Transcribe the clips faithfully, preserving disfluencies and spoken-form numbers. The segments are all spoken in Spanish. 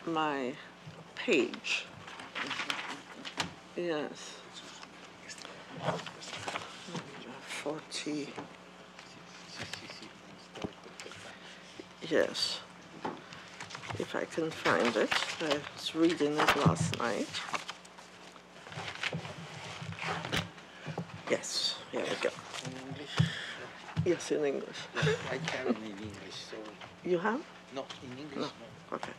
my page. Yes. forty. Yes. If I can find it. I was reading it last night. Yes, here we go. In English? Yes, in English. Yes, I have it in English, so... You have? No, in English, No. no. Okay.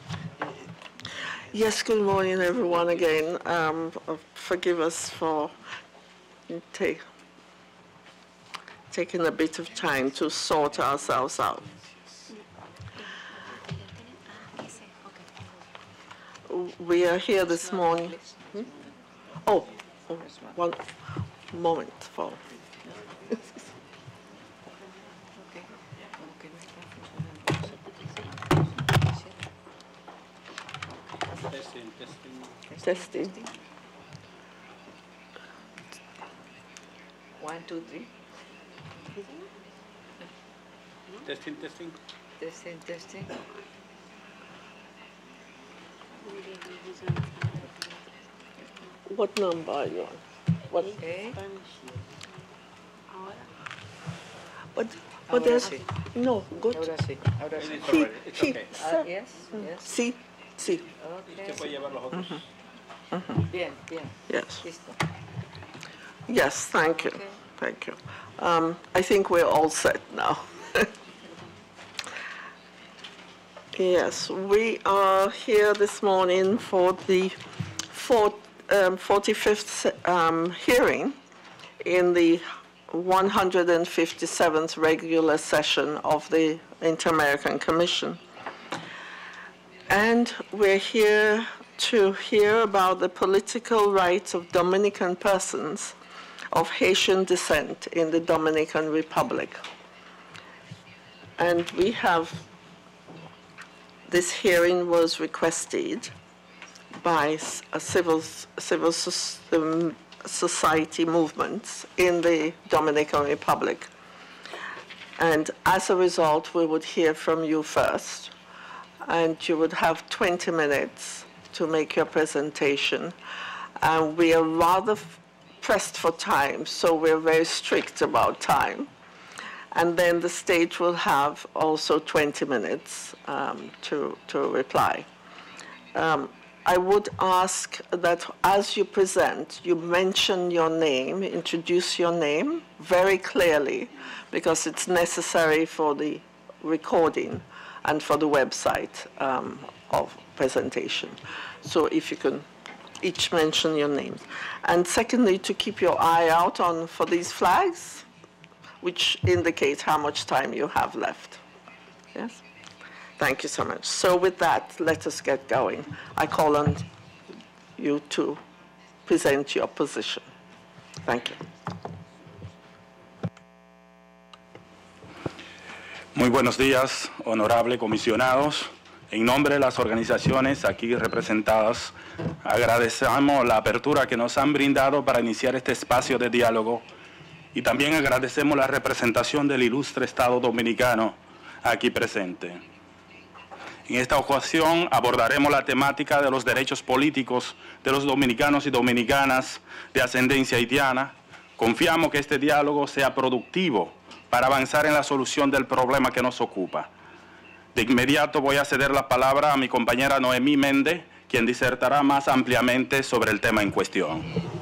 Yes, good morning, everyone, again. Um, forgive us for take, taking a bit of time to sort ourselves out. We are here this morning. Hmm? Oh, oh, one moment for. Testing, testing. Testing. One, two, three. Testing, testing. Testing, testing. What number are you on? What? Okay. What? What Ahora is? sí. No, go to. Ahora sí, ahora sí. It's He, already, it's he, okay. Ah, yes, yes. sí, sí. Usted puede Okay. llevar los otros. Bien, bien. Yes. Listo. Yes, thank you. Okay. Thank you. Um, I think we're all set now. Yes, we are here this morning for the fourth, um, forty-fifth um, hearing in the one hundred fifty-seventh regular session of the Inter-American Commission. And we're here to hear about the political rights of Dominican persons of Haitian descent in the Dominican Republic. And we have, this hearing was requested by a civil, civil society movements in the Dominican Republic. And as a result, we would hear from you first, and you would have twenty minutes to make your presentation. And we are rather pressed for time, so we're very strict about time. And then the state will have also twenty minutes um, to, to reply. Um, I would ask that as you present, you mention your name, introduce your name very clearly, because it's necessary for the recording and for the website um, of presentation. So if you can each mention your names. And secondly, to keep your eye out on for these flags, which indicate how much time you have left. Yes? Thank you so much. So with that, let us get going. I call on you to present your position. Thank you. Muy buenos días, honorables comisionados. En nombre de las organizaciones aquí representadas, agradecemos la apertura que nos han brindado para iniciar este espacio de diálogo y también agradecemos la representación del ilustre Estado Dominicano aquí presente. En esta ocasión abordaremos la temática de los derechos políticos de los dominicanos y dominicanas de ascendencia haitiana. Confiamos que este diálogo sea productivo para avanzar en la solución del problema que nos ocupa. De inmediato voy a ceder la palabra a mi compañera Noemí Méndez, quien disertará más ampliamente sobre el tema en cuestión.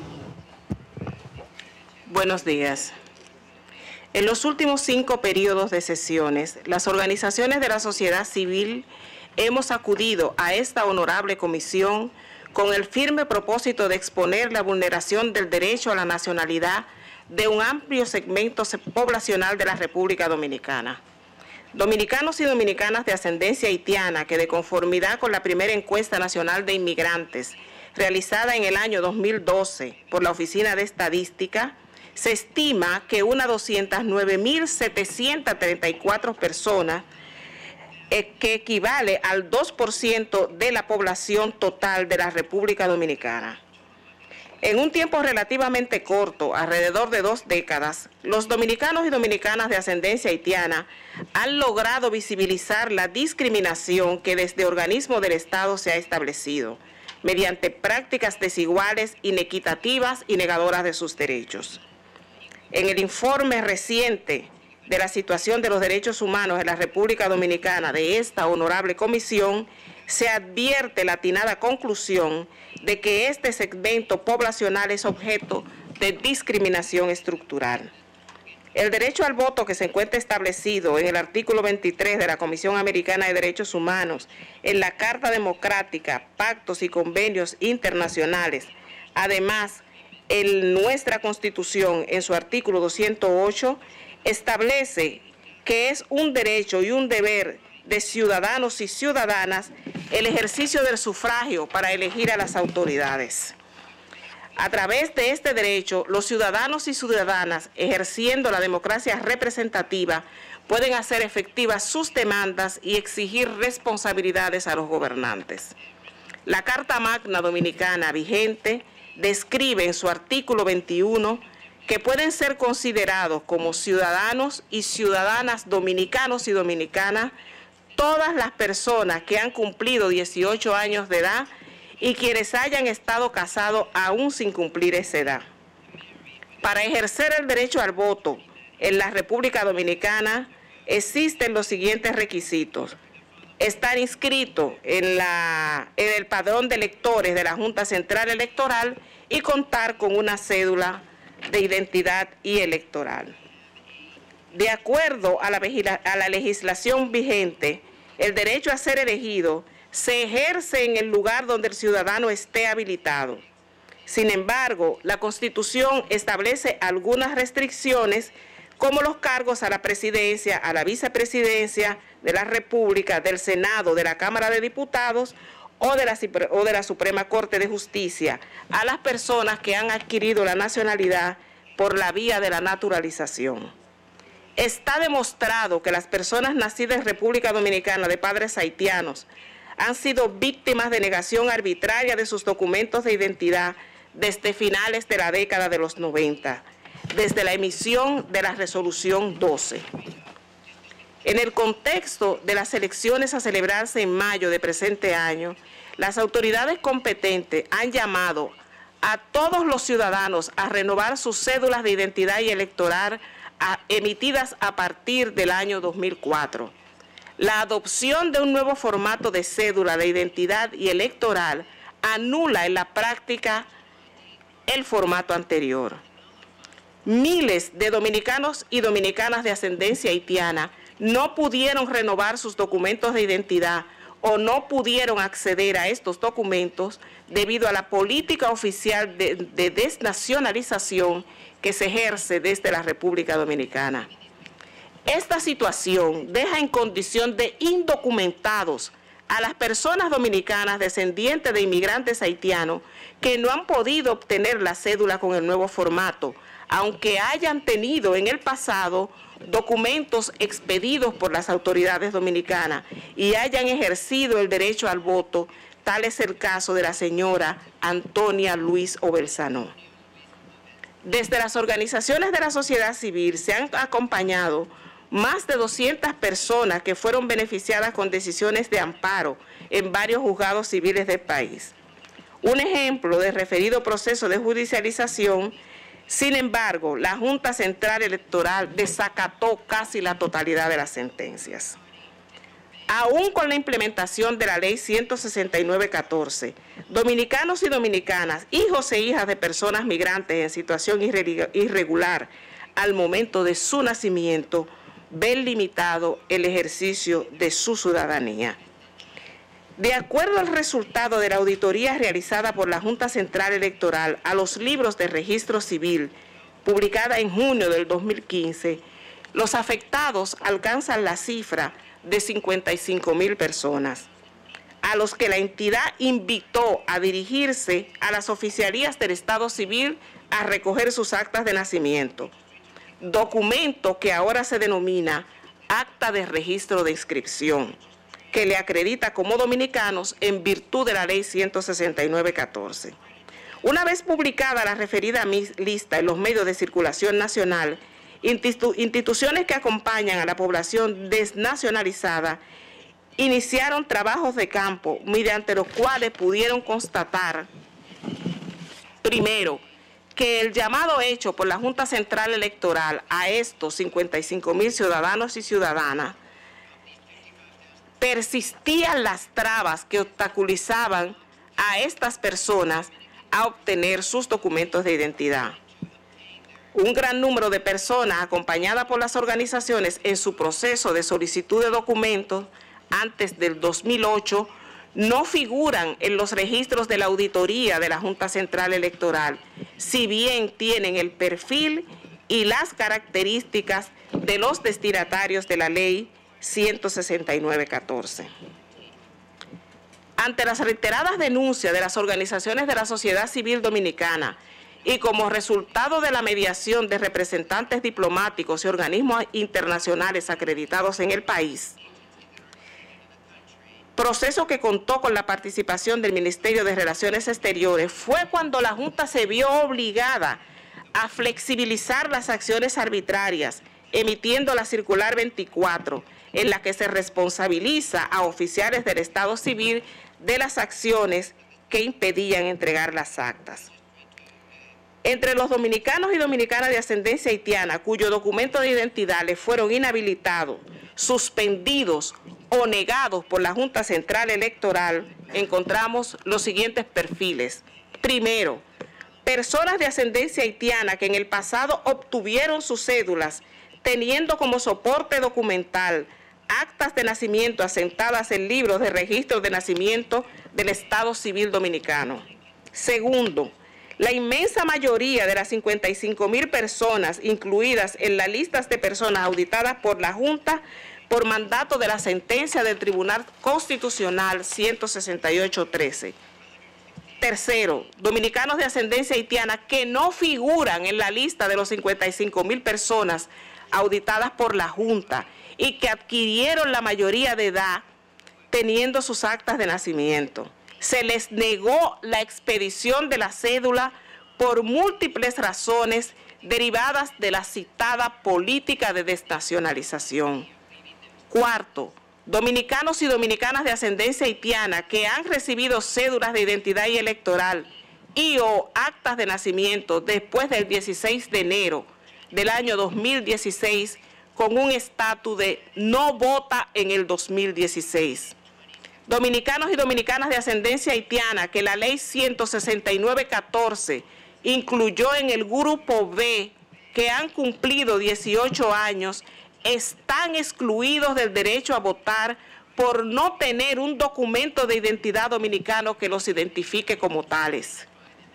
Buenos días. En los últimos cinco periodos de sesiones, las organizaciones de la sociedad civil hemos acudido a esta honorable comisión con el firme propósito de exponer la vulneración del derecho a la nacionalidad de un amplio segmento poblacional de la República Dominicana. Dominicanos y dominicanas de ascendencia haitiana que, de conformidad con la primera encuesta nacional de inmigrantes realizada en el año dos mil doce por la Oficina de Estadística, se estima que unas doscientas nueve mil setecientas treinta y cuatro personas, eh, que equivale al dos por ciento de la población total de la República Dominicana. En un tiempo relativamente corto, alrededor de dos décadas, los dominicanos y dominicanas de ascendencia haitiana han logrado visibilizar la discriminación que desde organismos del Estado se ha establecido, mediante prácticas desiguales, inequitativas y negadoras de sus derechos. En el informe reciente de la situación de los derechos humanos en la República Dominicana de esta honorable comisión, se advierte la atinada conclusión de que este segmento poblacional es objeto de discriminación estructural. El derecho al voto, que se encuentra establecido en el artículo veintitrés de la Comisión Americana de Derechos Humanos, en la Carta Democrática, pactos y convenios internacionales, además en nuestra Constitución, en su artículo doscientos ocho, establece que es un derecho y un deber de ciudadanos y ciudadanas el ejercicio del sufragio para elegir a las autoridades. A través de este derecho, los ciudadanos y ciudadanas, ejerciendo la democracia representativa, pueden hacer efectivas sus demandas y exigir responsabilidades a los gobernantes. La Carta Magna Dominicana vigente describe en su artículo veintiuno que pueden ser considerados como ciudadanos y ciudadanas dominicanos y dominicanas todas las personas que han cumplido dieciocho años de edad y quienes hayan estado casados aún sin cumplir esa edad. Para ejercer el derecho al voto en la República Dominicana existen los siguientes requisitos: estar inscrito en, la, en el padrón de electores de la Junta Central Electoral y contar con una cédula de identidad y electoral. De acuerdo a la, a la legislación vigente, el derecho a ser elegido se ejerce en el lugar donde el ciudadano esté habilitado. Sin embargo, la Constitución establece algunas restricciones, como los cargos a la presidencia, a la vicepresidencia de la República, del Senado, de la Cámara de Diputados o de la, o de la Suprema Corte de Justicia, a las personas que han adquirido la nacionalidad por la vía de la naturalización. Está demostrado que las personas nacidas en República Dominicana de padres haitianos han sido víctimas de negación arbitraria de sus documentos de identidad desde finales de la década de los noventa, desde la emisión de la Resolución doce. En el contexto de las elecciones a celebrarse en mayo de presente año, las autoridades competentes han llamado a todos los ciudadanos a renovar sus cédulas de identidad y electoral a, emitidas a partir del año dos mil cuatro. La adopción de un nuevo formato de cédula de identidad y electoral anula en la práctica el formato anterior. Miles de dominicanos y dominicanas de ascendencia haitiana no pudieron renovar sus documentos de identidad o no pudieron acceder a estos documentos debido a la política oficial de, de desnacionalización que se ejerce desde la República Dominicana. Esta situación deja en condición de indocumentados a las personas dominicanas descendientes de inmigrantes haitianos que no han podido obtener la cédula con el nuevo formato, aunque hayan tenido en el pasado documentos expedidos por las autoridades dominicanas y hayan ejercido el derecho al voto. Tal es el caso de la señora Antonia Luis Oberzano. Desde las organizaciones de la sociedad civil se han acompañado más de doscientas personas que fueron beneficiadas con decisiones de amparo en varios juzgados civiles del país. Un ejemplo del referido proceso de judicialización. Sin embargo, la Junta Central Electoral desacató casi la totalidad de las sentencias. Aún con la implementación de la Ley ciento sesenta y nueve catorce, dominicanos y dominicanas, hijos e hijas de personas migrantes en situación irregular al momento de su nacimiento, ven limitado el ejercicio de su ciudadanía. De acuerdo al resultado de la auditoría realizada por la Junta Central Electoral a los libros de registro civil, publicada en junio del dos mil quince, los afectados alcanzan la cifra de cincuenta y cinco mil personas, a los que la entidad invitó a dirigirse a las oficialías del Estado Civil a recoger sus actas de nacimiento, documento que ahora se denomina Acta de Registro de Inscripción, que le acredita como dominicanos en virtud de la Ley ciento sesenta y nueve catorce. Una vez publicada la referida lista en los medios de circulación nacional, institu- instituciones que acompañan a la población desnacionalizada iniciaron trabajos de campo mediante los cuales pudieron constatar, primero, que el llamado hecho por la Junta Central Electoral a estos cincuenta y cinco mil ciudadanos y ciudadanas persistían las trabas que obstaculizaban a estas personas a obtener sus documentos de identidad. Un gran número de personas acompañadas por las organizaciones en su proceso de solicitud de documentos antes del dos mil ocho no figuran en los registros de la auditoría de la Junta Central Electoral, si bien tienen el perfil y las características de los destinatarios de la Ley ciento sesenta y nueve catorce. Ante las reiteradas denuncias de las organizaciones de la sociedad civil dominicana y como resultado de la mediación de representantes diplomáticos y organismos internacionales acreditados en el país, proceso que contó con la participación del Ministerio de Relaciones Exteriores, fue cuando la Junta se vio obligada a flexibilizar las acciones arbitrarias, emitiendo la circular veinticuatro, en la que se responsabiliza a oficiales del Estado Civil de las acciones que impedían entregar las actas. Entre los dominicanos y dominicanas de ascendencia haitiana, cuyos documentos de identidad les fueron inhabilitados, suspendidos o negados por la Junta Central Electoral, encontramos los siguientes perfiles. Primero, personas de ascendencia haitiana que en el pasado obtuvieron sus cédulas teniendo como soporte documental actas de nacimiento asentadas en libros de registro de nacimiento del Estado Civil Dominicano. Segundo, la inmensa mayoría de las cincuenta y cinco mil personas incluidas en las listas de personas auditadas por la Junta por mandato de la sentencia del Tribunal Constitucional ciento sesenta y ocho trece. Tercero, dominicanos de ascendencia haitiana que no figuran en la lista de los cincuenta y cinco mil personas auditadas por la Junta y que adquirieron la mayoría de edad teniendo sus actas de nacimiento. Se les negó la expedición de la cédula por múltiples razones derivadas de la citada política de desnacionalización. Cuarto, dominicanos y dominicanas de ascendencia haitiana que han recibido cédulas de identidad y electoral y o actas de nacimiento después del dieciséis de enero del año dos mil dieciséis con un estatus de no vota en el dos mil dieciséis. Dominicanos y dominicanas de ascendencia haitiana que la Ley ciento sesenta y nueve catorce incluyó en el grupo B, que han cumplido dieciocho años, están excluidos del derecho a votar por no tener un documento de identidad dominicano que los identifique como tales.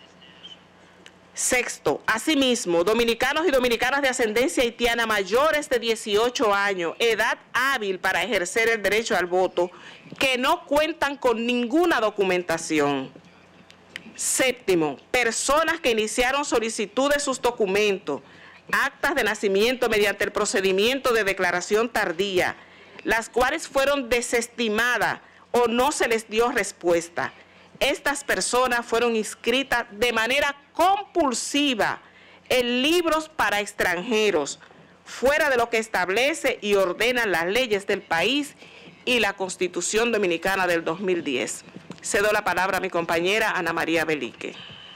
Sexto, asimismo, dominicanos y dominicanas de ascendencia haitiana mayores de dieciocho años, edad hábil para ejercer el derecho al voto, que no cuentan con ninguna documentación. Séptimo, personas que iniciaron solicitud de sus documentos, actas de nacimiento mediante el procedimiento de declaración tardía, las cuales fueron desestimadas o no se les dio respuesta. Estas personas fueron inscritas de manera compulsiva en libros para extranjeros, fuera de lo que establece y ordenan las leyes del país y la Constitución Dominicana del dos mil diez. Cedo la palabra a mi compañera Ana María Belique.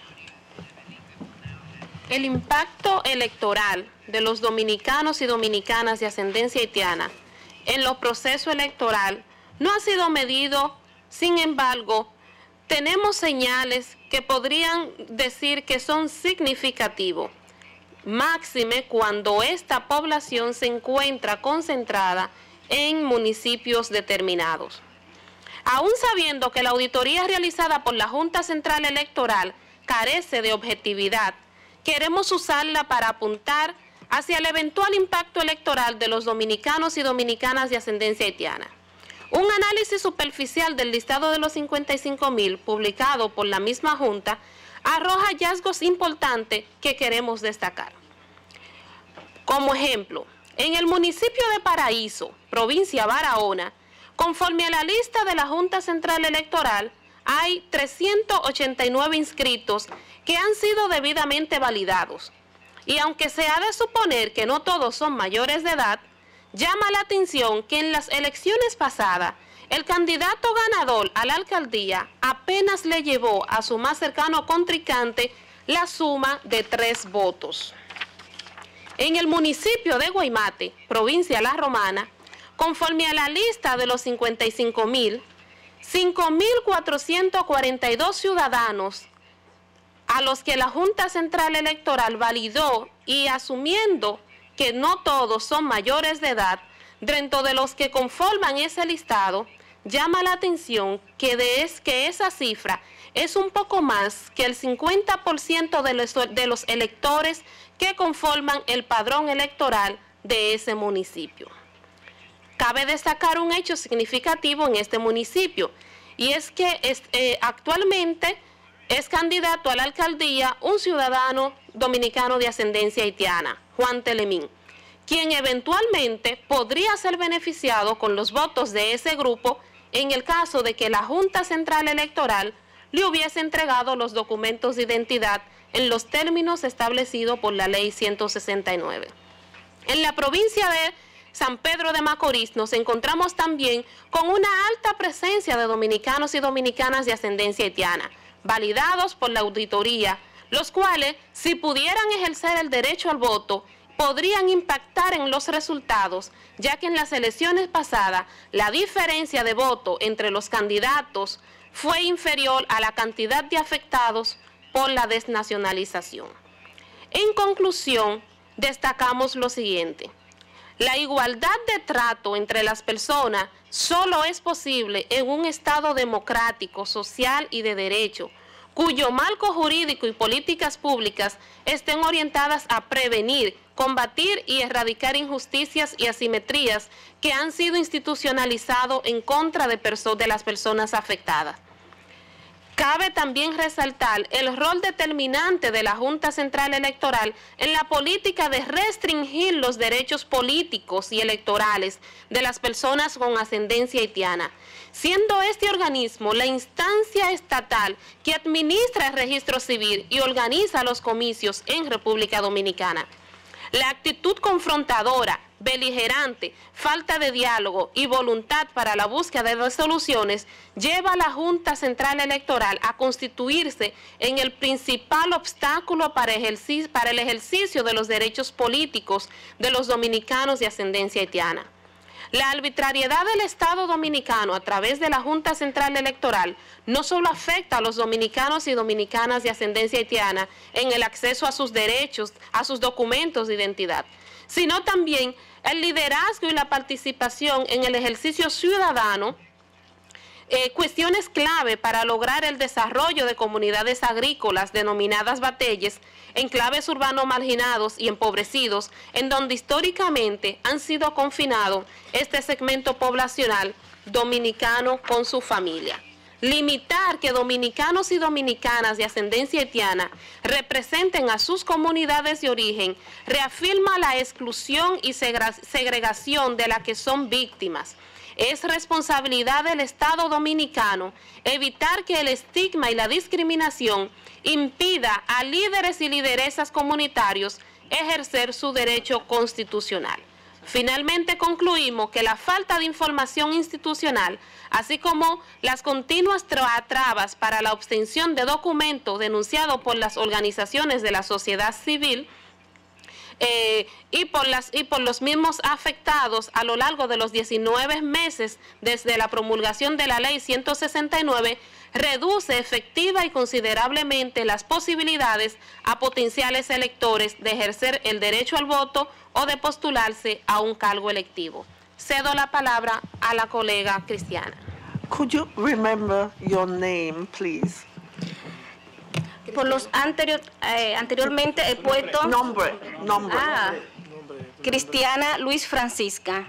El impacto electoral de los dominicanos y dominicanas de ascendencia haitiana en los procesos electorales no ha sido medido. Sin embargo, tenemos señales que podrían decir que son significativos, máxime cuando esta población se encuentra concentrada en municipios determinados. Aún sabiendo que la auditoría realizada por la Junta Central Electoral carece de objetividad, queremos usarla para apuntar hacia el eventual impacto electoral de los dominicanos y dominicanas de ascendencia haitiana. Un análisis superficial del listado de los cincuenta y cinco mil publicado por la misma Junta arroja hallazgos importantes que queremos destacar. Como ejemplo, en el municipio de Paraíso, provincia Barahona, conforme a la lista de la Junta Central Electoral, hay trescientos ochenta y nueve inscritos que han sido debidamente validados. Y aunque se ha de suponer que no todos son mayores de edad, llama la atención que en las elecciones pasadas, el candidato ganador a la alcaldía apenas le llevó a su más cercano contrincante la suma de tres votos. En el municipio de Guaymate, provincia La Romana, conforme a la lista de los cincuenta y cinco mil, cinco mil cuatrocientos cuarenta y dos ciudadanos a los que la Junta Central Electoral validó y asumiendo que no todos son mayores de edad, dentro de los que conforman ese listado, llama la atención que, de es, que esa cifra es un poco más que el cincuenta por ciento de los, de los electores que conforman el padrón electoral de ese municipio. Cabe destacar un hecho significativo en este municipio, y es que es, eh, actualmente es candidato a la alcaldía un ciudadano dominicano de ascendencia haitiana, Juan Telemín, quien eventualmente podría ser beneficiado con los votos de ese grupo en el caso de que la Junta Central Electoral le hubiese entregado los documentos de identidad en los términos establecidos por la Ley ciento sesenta y nueve. En la provincia de San Pedro de Macorís nos encontramos también con una alta presencia de dominicanos y dominicanas de ascendencia haitiana, validados por la auditoría, los cuales, si pudieran ejercer el derecho al voto, podrían impactar en los resultados, ya que en las elecciones pasadas la diferencia de voto entre los candidatos fue inferior a la cantidad de afectados por la desnacionalización. En conclusión, destacamos lo siguiente: la igualdad de trato entre las personas solo es posible en un Estado democrático, social y de derecho, cuyo marco jurídico y políticas públicas estén orientadas a prevenir, combatir y erradicar injusticias y asimetrías que han sido institucionalizadas en contra de, de las personas afectadas. Cabe también resaltar el rol determinante de la Junta Central Electoral en la política de restringir los derechos políticos y electorales de las personas con ascendencia haitiana, siendo este organismo la instancia estatal que administra el registro civil y organiza los comicios en República Dominicana. La actitud confrontadora, beligerante, falta de diálogo y voluntad para la búsqueda de soluciones lleva a la Junta Central Electoral a constituirse en el principal obstáculo para, ejercicio, para el ejercicio de los derechos políticos de los dominicanos de ascendencia haitiana. La arbitrariedad del Estado dominicano a través de la Junta Central Electoral no solo afecta a los dominicanos y dominicanas de ascendencia haitiana en el acceso a sus derechos, a sus documentos de identidad, sino también el liderazgo y la participación en el ejercicio ciudadano, eh, cuestiones clave para lograr el desarrollo de comunidades agrícolas denominadas bateyes, enclaves urbanos marginados y empobrecidos, en donde históricamente han sido confinados este segmento poblacional dominicano con su familia. Limitar que dominicanos y dominicanas de ascendencia haitiana representen a sus comunidades de origen reafirma la exclusión y segregación de la que son víctimas. Es responsabilidad del Estado dominicano evitar que el estigma y la discriminación impida a líderes y lideresas comunitarios ejercer su derecho constitucional. Finalmente concluimos que la falta de información institucional, así como las continuas trabas para la obtención de documentos denunciados por las organizaciones de la sociedad civil, Eh, y, por las, y por los mismos afectados a lo largo de los diecinueve meses desde la promulgación de la Ley ciento sesenta y nueve, reduce efectiva y considerablemente las posibilidades a potenciales electores de ejercer el derecho al voto o de postularse a un cargo electivo. Cedo la palabra a la colega Cristiana. Could you remember your name, please? Por los anterior, eh, anteriormente he puesto Nombre, nombre. ah, Cristiana Luis Francisca.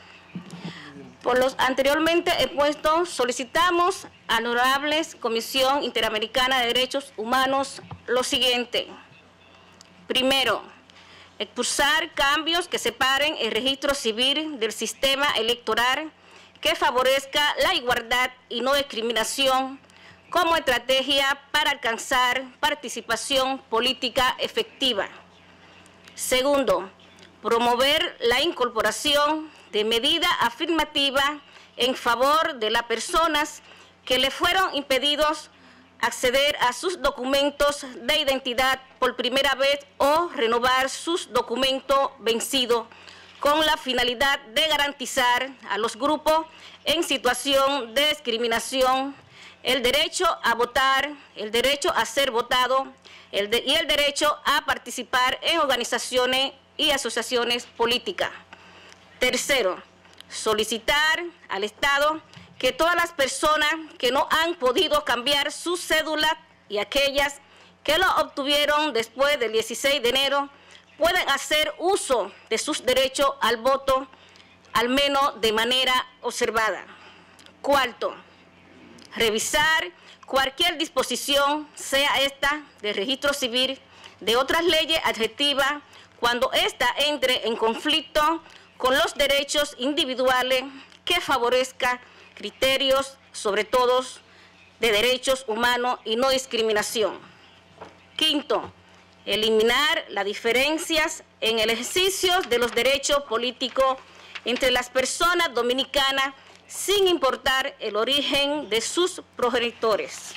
Por los anteriormente he puesto solicitamos a la Honorable Comisión Interamericana de Derechos Humanos lo siguiente. Primero, expulsar cambios que separen el registro civil del sistema electoral que favorezca la igualdad y no discriminación, como estrategia para alcanzar participación política efectiva. Segundo, promover la incorporación de medidas afirmativas en favor de las personas que le fueron impedidos acceder a sus documentos de identidad por primera vez o renovar sus documentos vencidos, con la finalidad de garantizar a los grupos en situación de discriminación el derecho a votar, el derecho a ser votado el de, y el derecho a participar en organizaciones y asociaciones políticas. Tercero, solicitar al Estado que todas las personas que no han podido cambiar su cédula y aquellas que lo obtuvieron después del dieciséis de enero pueden hacer uso de sus derechos al voto, al menos de manera observada. Cuarto, revisar cualquier disposición, sea esta de registro civil, de otras leyes adjetivas, cuando ésta entre en conflicto con los derechos individuales que favorezca criterios, sobre todo de derechos humanos y no discriminación. Quinto, eliminar las diferencias en el ejercicio de los derechos políticos entre las personas dominicanas sin importar el origen de sus progenitores.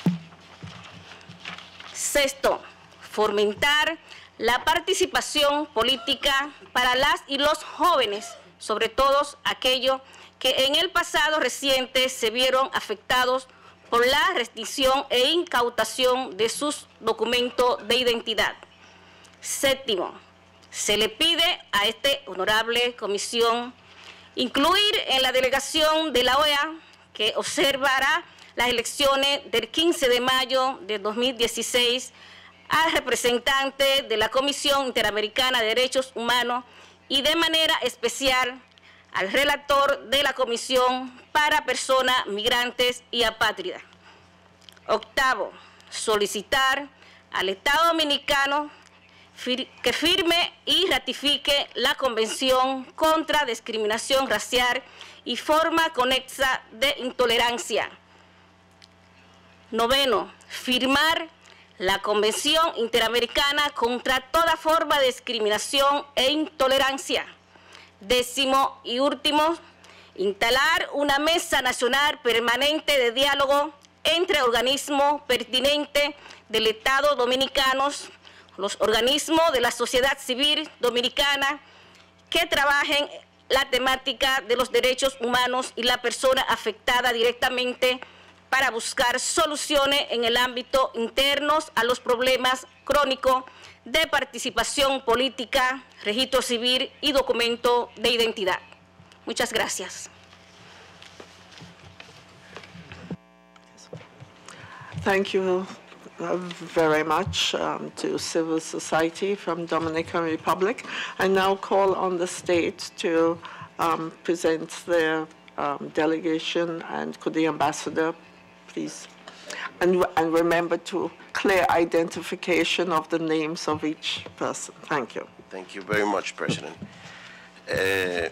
Sexto, fomentar la participación política para las y los jóvenes, sobre todo aquellos que en el pasado reciente se vieron afectados por la restricción e incautación de sus documentos de identidad. Séptimo, se le pide a esta honorable comisión incluir en la delegación de la O E A, que observará las elecciones del quince de mayo de dos mil dieciséis, al representante de la Comisión Interamericana de Derechos Humanos y de manera especial al relator de la Comisión para Personas Migrantes y Apátridas. Octavo, solicitar al Estado Dominicano que firme y ratifique la Convención contra Discriminación Racial y Forma Conexa de Intolerancia. Noveno, firmar la Convención Interamericana contra toda forma de discriminación e intolerancia. Décimo y último, instalar una mesa nacional permanente de diálogo entre organismos pertinentes del Estado dominicanos, los organismos de la sociedad civil dominicana que trabajen la temática de los derechos humanos y la persona afectada directamente para buscar soluciones en el ámbito interno a los problemas crónicos de participación política, registro civil y documento de identidad. Muchas gracias. Thank you uh, very much um, to civil society from Dominican Republic. I now call on the state to um, present their um, delegation, and could the ambassador please, and, and remember to clear identification of the names of each person. Thank you. Thank you very much, President. Eh,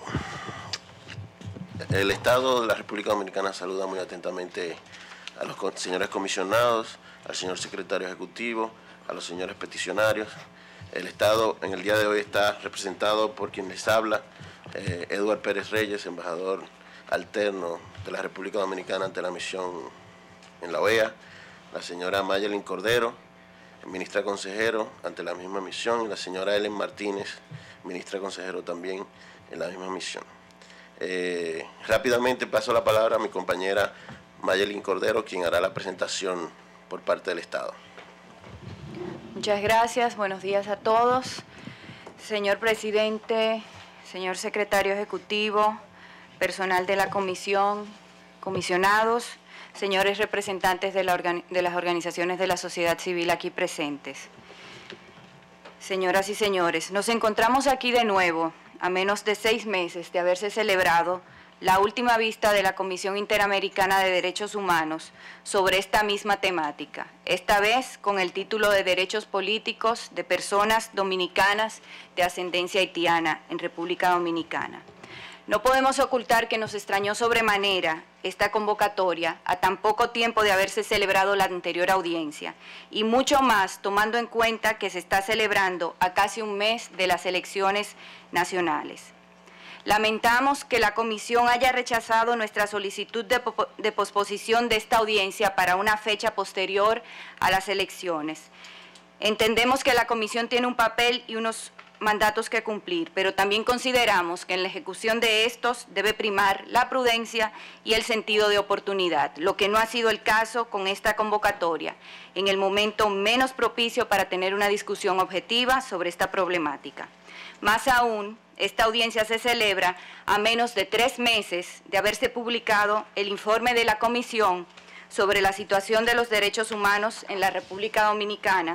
el Estado de la República Dominicana saluda muy atentamente a los señores comisionados, al señor secretario ejecutivo, a los señores peticionarios. El Estado en el día de hoy está representado por quien les habla, eh, Eduardo Pérez Reyes, embajador alterno de la República Dominicana ante la misión en la O E A, la señora Mayelin Cordero, ministra consejero ante la misma misión, y la señora Ellen Martínez, ministra consejero también en la misma misión. Eh, rápidamente paso la palabra a mi compañera Mayelin Cordero, quien hará la presentación por parte del Estado. Muchas gracias, buenos días a todos. Señor Presidente, señor Secretario Ejecutivo, personal de la Comisión, comisionados, señores representantes de, la organi- de las organizaciones de la sociedad civil aquí presentes. Señoras y señores, nos encontramos aquí de nuevo, a menos de seis meses de haberse celebrado la última vista de la Comisión Interamericana de Derechos Humanos sobre esta misma temática, esta vez con el título de Derechos Políticos de Personas Dominicanas de Ascendencia Haitiana en República Dominicana. No podemos ocultar que nos extrañó sobremanera esta convocatoria a tan poco tiempo de haberse celebrado la anterior audiencia, y mucho más tomando en cuenta que se está celebrando a casi un mes de las elecciones nacionales. Lamentamos que la Comisión haya rechazado nuestra solicitud de, de posposición de esta audiencia para una fecha posterior a las elecciones. Entendemos que la Comisión tiene un papel y unos mandatos que cumplir, pero también consideramos que en la ejecución de estos debe primar la prudencia y el sentido de oportunidad, lo que no ha sido el caso con esta convocatoria, en el momento menos propicio para tener una discusión objetiva sobre esta problemática. Más aún, esta audiencia se celebra a menos de tres meses de haberse publicado el informe de la Comisión sobre la situación de los derechos humanos en la República Dominicana,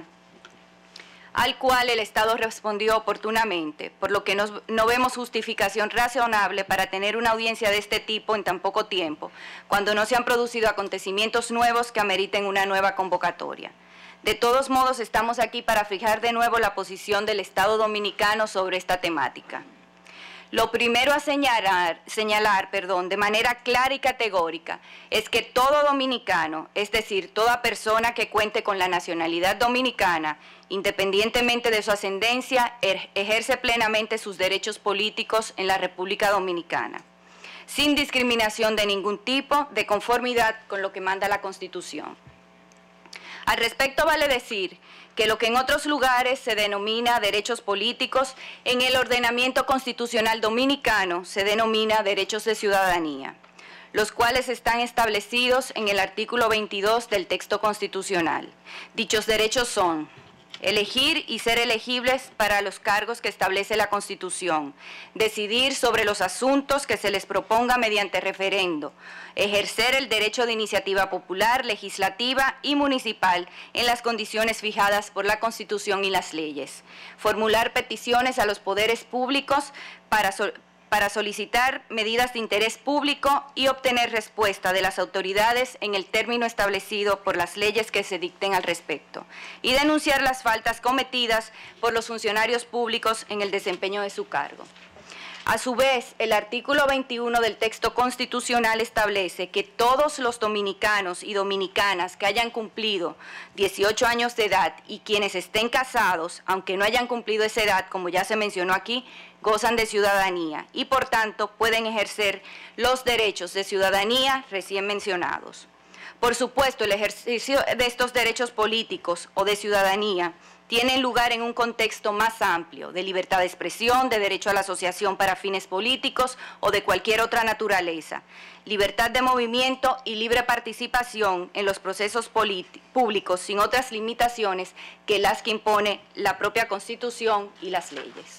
al cual el Estado respondió oportunamente, por lo que nos, no vemos justificación razonable para tener una audiencia de este tipo en tan poco tiempo, cuando no se han producido acontecimientos nuevos que ameriten una nueva convocatoria. De todos modos, estamos aquí para fijar de nuevo la posición del Estado dominicano sobre esta temática. Lo primero a señalar, señalar perdón, de manera clara y categórica es que todo dominicano, es decir, toda persona que cuente con la nacionalidad dominicana, independientemente de su ascendencia, ejerce plenamente sus derechos políticos en la República Dominicana, sin discriminación de ningún tipo, de conformidad con lo que manda la Constitución. Al respecto vale decir que lo que en otros lugares se denomina derechos políticos, en el ordenamiento constitucional dominicano se denomina derechos de ciudadanía, los cuales están establecidos en el artículo veintidós del texto constitucional. Dichos derechos son: elegir y ser elegibles para los cargos que establece la Constitución, decidir sobre los asuntos que se les proponga mediante referendo, ejercer el derecho de iniciativa popular, legislativa y municipal en las condiciones fijadas por la Constitución y las leyes, formular peticiones a los poderes públicos para para solicitar medidas de interés público y obtener respuesta de las autoridades en el término establecido por las leyes que se dicten al respecto, y denunciar las faltas cometidas por los funcionarios públicos en el desempeño de su cargo. A su vez, el artículo veintiuno del texto constitucional establece que todos los dominicanos y dominicanas que hayan cumplido dieciocho años de edad y quienes estén casados, aunque no hayan cumplido esa edad, como ya se mencionó aquí, gozan de ciudadanía y, por tanto, pueden ejercer los derechos de ciudadanía recién mencionados. Por supuesto, el ejercicio de estos derechos políticos o de ciudadanía tienen lugar en un contexto más amplio, de libertad de expresión, de derecho a la asociación para fines políticos o de cualquier otra naturaleza, libertad de movimiento y libre participación en los procesos públicos sin otras limitaciones que las que impone la propia Constitución y las leyes.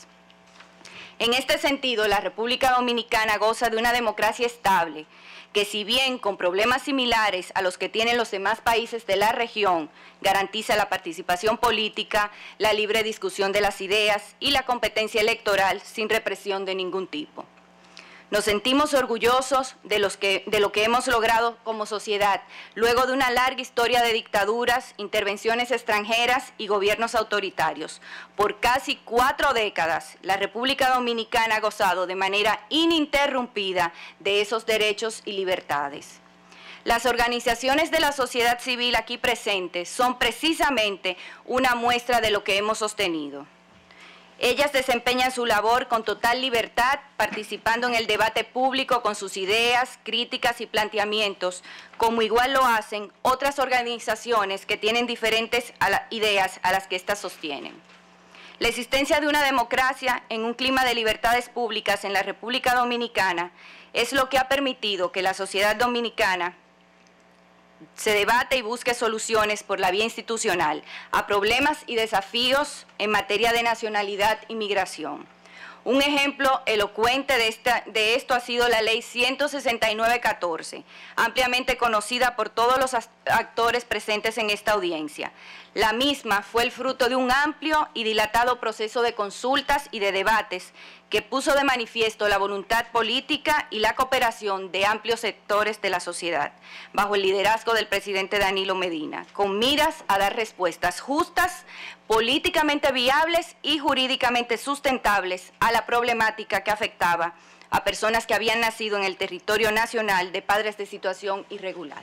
En este sentido, la República Dominicana goza de una democracia estable, que si bien con problemas similares a los que tienen los demás países de la región, garantiza la participación política, la libre discusión de las ideas y la competencia electoral sin represión de ningún tipo. Nos sentimos orgullosos de, los que, de lo que hemos logrado como sociedad, luego de una larga historia de dictaduras, intervenciones extranjeras y gobiernos autoritarios. Por casi cuatro décadas, la República Dominicana ha gozado de manera ininterrumpida de esos derechos y libertades. Las organizaciones de la sociedad civil aquí presentes son precisamente una muestra de lo que hemos sostenido. Ellas desempeñan su labor con total libertad, participando en el debate público con sus ideas, críticas y planteamientos, como igual lo hacen otras organizaciones que tienen diferentes a la, ideas a las que éstas sostienen. La existencia de una democracia en un clima de libertades públicas en la República Dominicana es lo que ha permitido que la sociedad dominicana se debate y busque soluciones por la vía institucional a problemas y desafíos en materia de nacionalidad y migración. Un ejemplo elocuente de, esta, de esto ha sido la Ley ciento sesenta y nueve catorce, ampliamente conocida por todos los actores presentes en esta audiencia. La misma fue el fruto de un amplio y dilatado proceso de consultas y de debates que puso de manifiesto la voluntad política y la cooperación de amplios sectores de la sociedad, bajo el liderazgo del presidente Danilo Medina, con miras a dar respuestas justas, políticamente viables y jurídicamente sustentables a la problemática que afectaba a personas que habían nacido en el territorio nacional de padres de situación irregular.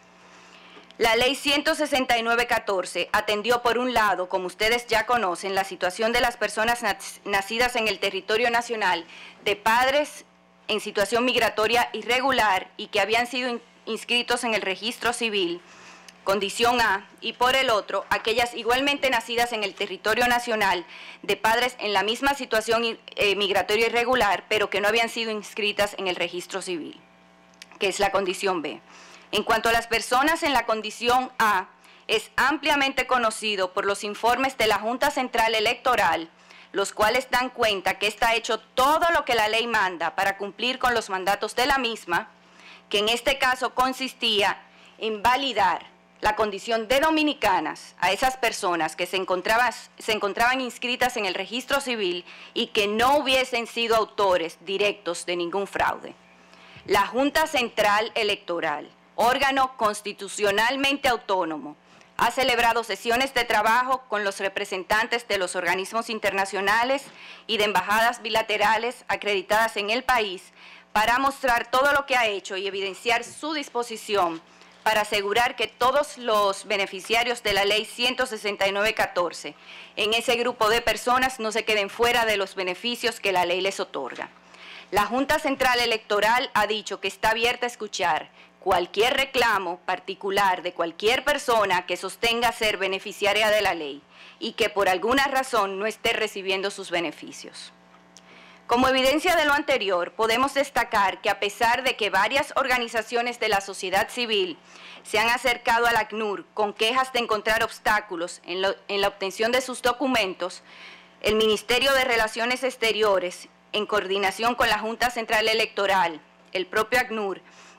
La Ley ciento sesenta y nueve catorce atendió por un lado, como ustedes ya conocen, la situación de las personas nacidas en el territorio nacional de padres en situación migratoria irregular y que habían sido inscritos en el registro civil, condición A, y por el otro, aquellas igualmente nacidas en el territorio nacional de padres en la misma situación eh, migratoria irregular, pero que no habían sido inscritas en el registro civil, que es la condición B. En cuanto a las personas en la condición A, es ampliamente conocido por los informes de la Junta Central Electoral, los cuales dan cuenta que está hecho todo lo que la ley manda para cumplir con los mandatos de la misma, que en este caso consistía en validar la condición de dominicanas a esas personas que se encontraban, se encontraban inscritas en el registro civil y que no hubiesen sido autores directos de ningún fraude. La Junta Central Electoral, órgano constitucionalmente autónomo, ha celebrado sesiones de trabajo con los representantes de los organismos internacionales y de embajadas bilaterales acreditadas en el país para mostrar todo lo que ha hecho y evidenciar su disposición para asegurar que todos los beneficiarios de la Ley ciento sesenta y nueve catorce en ese grupo de personas no se queden fuera de los beneficios que la ley les otorga. La Junta Central Electoral ha dicho que está abierta a escuchar cualquier reclamo particular de cualquier persona que sostenga ser beneficiaria de la ley y que por alguna razón no esté recibiendo sus beneficios. Como evidencia de lo anterior, podemos destacar que a pesar de que varias organizaciones de la sociedad civil se han acercado al ACNUR con quejas de encontrar obstáculos en, lo, en la obtención de sus documentos, el Ministerio de Relaciones Exteriores, en coordinación con la Junta Central Electoral, el propio ACNUR,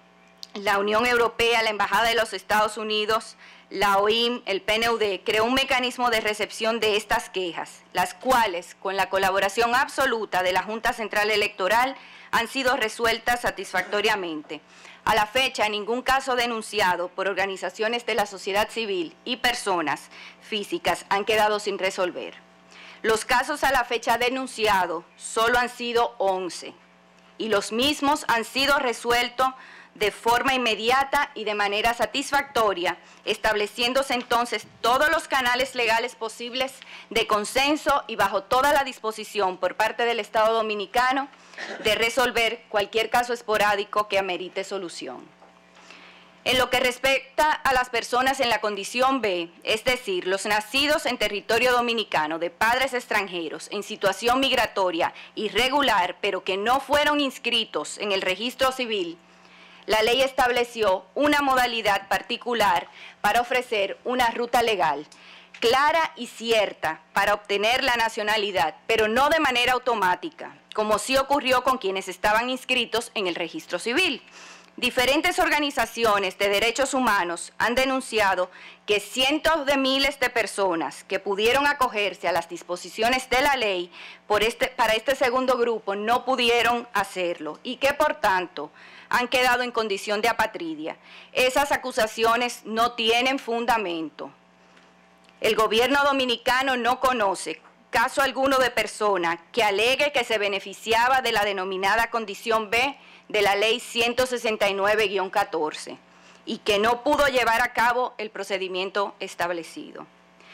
la Unión Europea, la Embajada de los Estados Unidos, la O I M, el P N U D, creó un mecanismo de recepción de estas quejas, las cuales, con la colaboración absoluta de la Junta Central Electoral, han sido resueltas satisfactoriamente. A la fecha, ningún caso denunciado por organizaciones de la sociedad civil y personas físicas han quedado sin resolver. Los casos a la fecha denunciados solo han sido once, y los mismos han sido resueltos de forma inmediata y de manera satisfactoria, estableciéndose entonces todos los canales legales posibles de consenso y bajo toda la disposición por parte del Estado Dominicano de resolver cualquier caso esporádico que amerite solución. En lo que respecta a las personas en la condición B, es decir, los nacidos en territorio dominicano de padres extranjeros en situación migratoria irregular, pero que no fueron inscritos en el registro civil, la ley estableció una modalidad particular para ofrecer una ruta legal clara y cierta para obtener la nacionalidad, pero no de manera automática, como sí ocurrió con quienes estaban inscritos en el registro civil. Diferentes organizaciones de derechos humanos han denunciado que cientos de miles de personas que pudieron acogerse a las disposiciones de la ley por este, para este segundo grupo no pudieron hacerlo y que, por tanto, han quedado en condición de apatridia. Esas acusaciones no tienen fundamento. El gobierno dominicano no conoce caso alguno de persona que alegue que se beneficiaba de la denominada condición B de la Ley ciento sesenta y nueve guión catorce y que no pudo llevar a cabo el procedimiento establecido.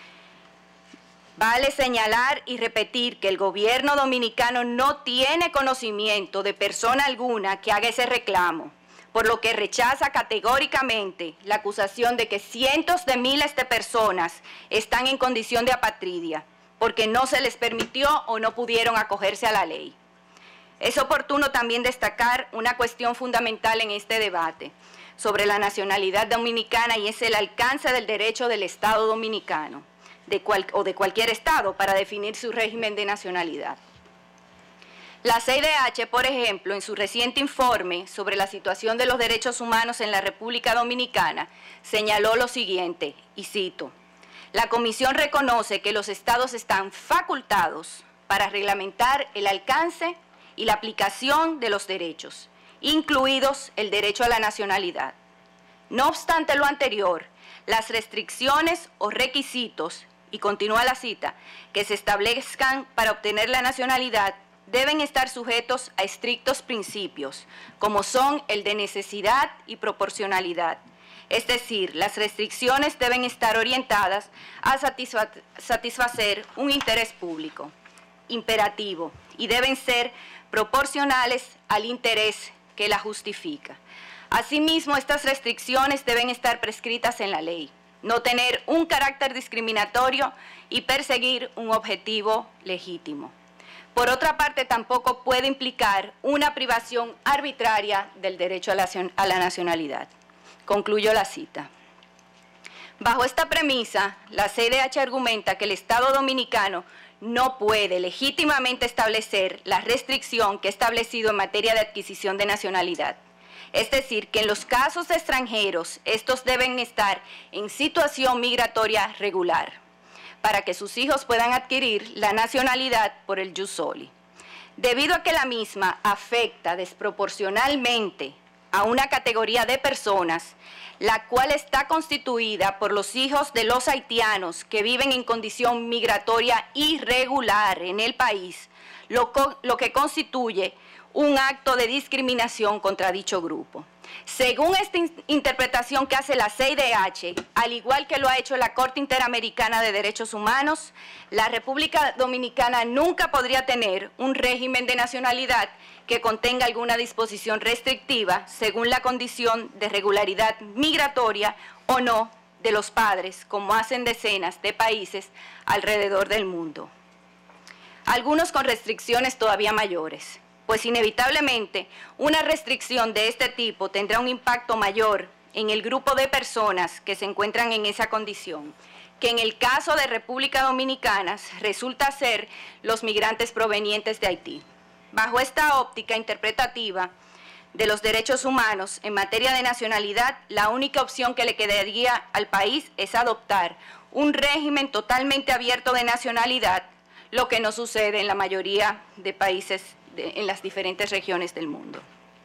Vale señalar y repetir que el gobierno dominicano no tiene conocimiento de persona alguna que haga ese reclamo, por lo que rechaza categóricamente la acusación de que cientos de miles de personas están en condición de apatridia, porque no se les permitió o no pudieron acogerse a la ley. Es oportuno también destacar una cuestión fundamental en este debate sobre la nacionalidad dominicana y es el alcance del derecho del Estado dominicano de cual, o de cualquier Estado para definir su régimen de nacionalidad. La C I D H, por ejemplo, en su reciente informe sobre la situación de los derechos humanos en la República Dominicana, señaló lo siguiente, y cito: la Comisión reconoce que los Estados están facultados para reglamentar el alcance y la aplicación de los derechos, incluidos el derecho a la nacionalidad. No obstante lo anterior, las restricciones o requisitos, y continúa la cita, que se establezcan para obtener la nacionalidad deben estar sujetos a estrictos principios, como son el de necesidad y proporcionalidad. Es decir, las restricciones deben estar orientadas a satisfa- satisfacer un interés público imperativo y deben ser proporcionales al interés que la justifica. Asimismo, estas restricciones deben estar prescritas en la ley, no tener un carácter discriminatorio y perseguir un objetivo legítimo. Por otra parte, tampoco puede implicar una privación arbitraria del derecho a la, a la nacionalidad. Concluyo la cita. Bajo esta premisa, la C I D H argumenta que el Estado dominicano no puede legítimamente establecer la restricción que ha establecido en materia de adquisición de nacionalidad. Es decir, que en los casos de extranjeros, estos deben estar en situación migratoria regular, para que sus hijos puedan adquirir la nacionalidad por el jus soli. Debido a que la misma afecta desproporcionalmente a una categoría de personas, la cual está constituida por los hijos de los haitianos que viven en condición migratoria irregular en el país, lo, lo que constituye un acto de discriminación contra dicho grupo. Según esta in- interpretación que hace la C I D H, al igual que lo ha hecho la Corte Interamericana de Derechos Humanos, la República Dominicana nunca podría tener un régimen de nacionalidad que contenga alguna disposición restrictiva según la condición de regularidad migratoria o no de los padres, como hacen decenas de países alrededor del mundo. Algunos con restricciones todavía mayores, pues inevitablemente una restricción de este tipo tendrá un impacto mayor en el grupo de personas que se encuentran en esa condición, que en el caso de República Dominicana resulta ser los migrantes provenientes de Haití. Bajo esta óptica interpretativa de los derechos humanos en materia de nacionalidad, la única opción que le quedaría al país es adoptar un régimen totalmente abierto de nacionalidad, lo que no sucede en la mayoría de países de, en las diferentes regiones del mundo.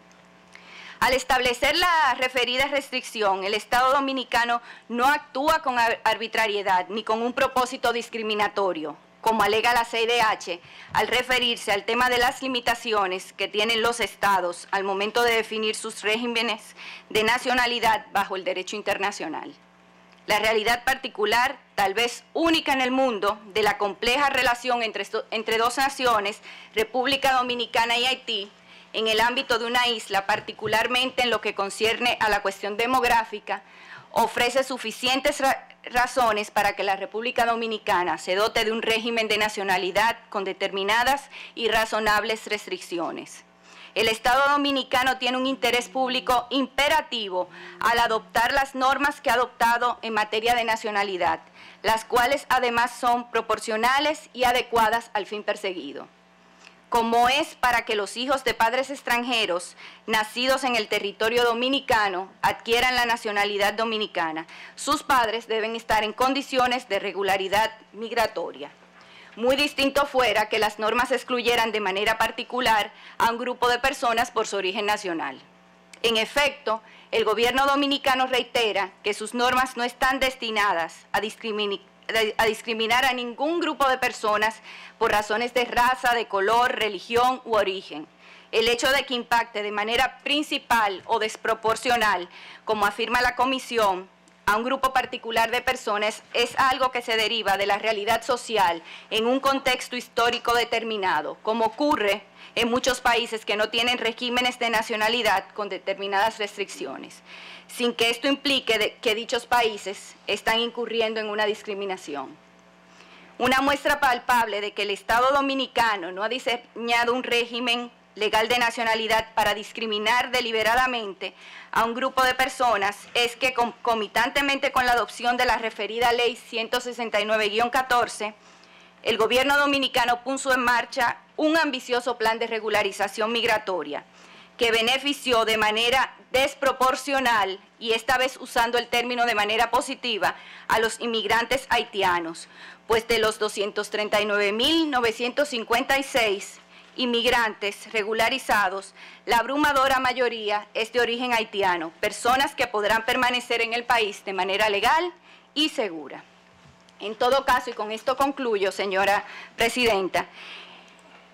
Al establecer la referida restricción, el Estado dominicano no actúa con arbitrariedad ni con un propósito discriminatorio, como alega la C I D H, al referirse al tema de las limitaciones que tienen los estados al momento de definir sus regímenes de nacionalidad bajo el derecho internacional. La realidad particular, tal vez única en el mundo, de la compleja relación entre, entre dos naciones, República Dominicana y Haití, en el ámbito de una isla, particularmente en lo que concierne a la cuestión demográfica, ofrece suficientes ra razones para que la República Dominicana se dote de un régimen de nacionalidad con determinadas y razonables restricciones. El Estado dominicano tiene un interés público imperativo al adoptar las normas que ha adoptado en materia de nacionalidad, las cuales además son proporcionales y adecuadas al fin perseguido. Como es para que los hijos de padres extranjeros nacidos en el territorio dominicano adquieran la nacionalidad dominicana, sus padres deben estar en condiciones de regularidad migratoria. Muy distinto fuera que las normas excluyeran de manera particular a un grupo de personas por su origen nacional. En efecto, el gobierno dominicano reitera que sus normas no están destinadas a discriminar a discriminar a ningún grupo de personas por razones de raza, de color, religión u origen. El hecho de que impacte de manera principal o desproporcional, como afirma la Comisión, a un grupo particular de personas es algo que se deriva de la realidad social en un contexto histórico determinado, como ocurre en muchos países que no tienen regímenes de nacionalidad con determinadas restricciones, sin que esto implique de que dichos países están incurriendo en una discriminación. Una muestra palpable de que el Estado dominicano no ha diseñado un régimen legal de nacionalidad para discriminar deliberadamente a un grupo de personas es que concomitantemente con la adopción de la referida Ley ciento sesenta y nueve guión catorce, el gobierno dominicano puso en marcha un ambicioso plan de regularización migratoria que benefició de manera desproporcional, y esta vez usando el término de manera positiva, a los inmigrantes haitianos, pues de los doscientos treinta y nueve mil novecientos cincuenta y seis inmigrantes regularizados, la abrumadora mayoría es de origen haitiano, personas que podrán permanecer en el país de manera legal y segura. En todo caso, y con esto concluyo, señora presidenta,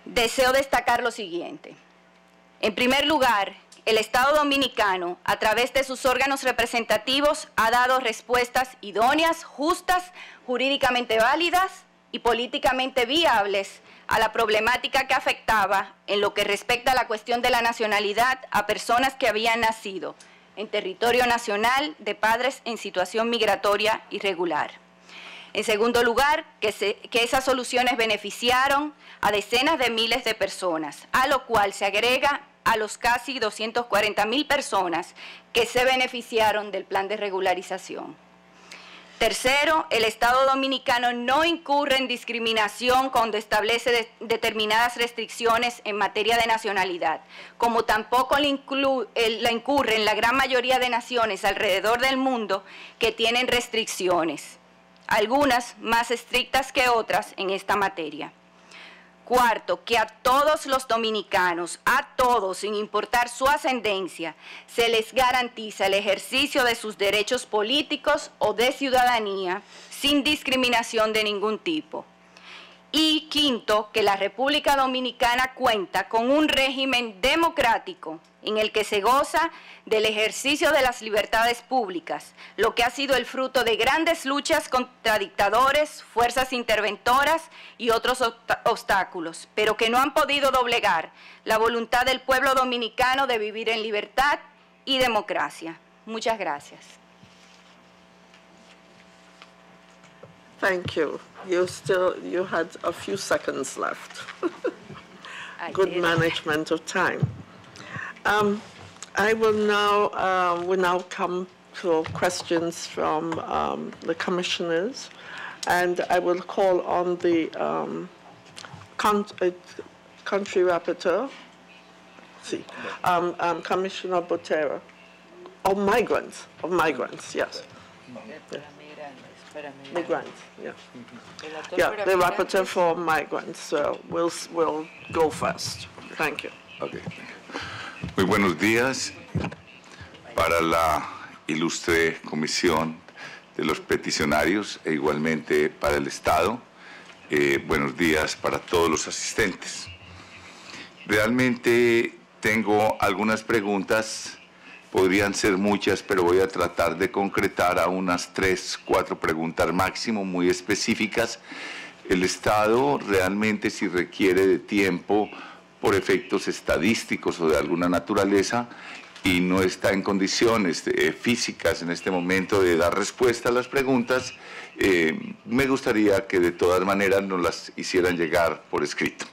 deseo destacar lo siguiente. En primer lugar, el Estado Dominicano, a través de sus órganos representativos, ha dado respuestas idóneas, justas, jurídicamente válidas y políticamente viables a la problemática que afectaba, en lo que respecta a la cuestión de la nacionalidad, a personas que habían nacido en territorio nacional de padres en situación migratoria irregular. En segundo lugar, que, se, que esas soluciones beneficiaron a decenas de miles de personas, a lo cual se agrega a los casi doscientas cuarenta mil personas que se beneficiaron del plan de regularización. Tercero, el Estado Dominicano no incurre en discriminación cuando establece de, determinadas restricciones en materia de nacionalidad, como tampoco la, inclu, el, la incurre en la gran mayoría de naciones alrededor del mundo que tienen restricciones, algunas más estrictas que otras en esta materia. Cuarto, que a todos los dominicanos, a todos, sin importar su ascendencia, se les garantiza el ejercicio de sus derechos políticos o de ciudadanía sin discriminación de ningún tipo. Y quinto, que la República Dominicana cuenta con un régimen democrático en el que se goza del ejercicio de las libertades públicas, lo que ha sido el fruto de grandes luchas contra dictadores, fuerzas interventoras y otros obstáculos, pero que no han podido doblegar la voluntad del pueblo dominicano de vivir en libertad y democracia. Muchas gracias. Thank you. You still, you had a few seconds left. Good management of time. Um, I will now, uh, we now come to questions from um, the commissioners, and I will call on the um, con uh, country rapporteur, see, um, um, Commissioner Botero, of migrants, of migrants, yes. Migrants, yeah. Yeah, the rapporteur for migrants, so we'll, we'll go first. Thank you. Okay. Muy buenos días para la ilustre comisión de los peticionarios e igualmente para el Estado. Eh, buenos días para todos los asistentes. Realmente tengo algunas preguntas, podrían ser muchas, pero voy a tratar de concretar a unas tres, cuatro preguntas máximo, muy específicas. El Estado realmente, si requiere de tiempo por efectos estadísticos o de alguna naturaleza y no está en condiciones eh, físicas en este momento de dar respuesta a las preguntas, eh, me gustaría que de todas maneras nos las hicieran llegar por escrito.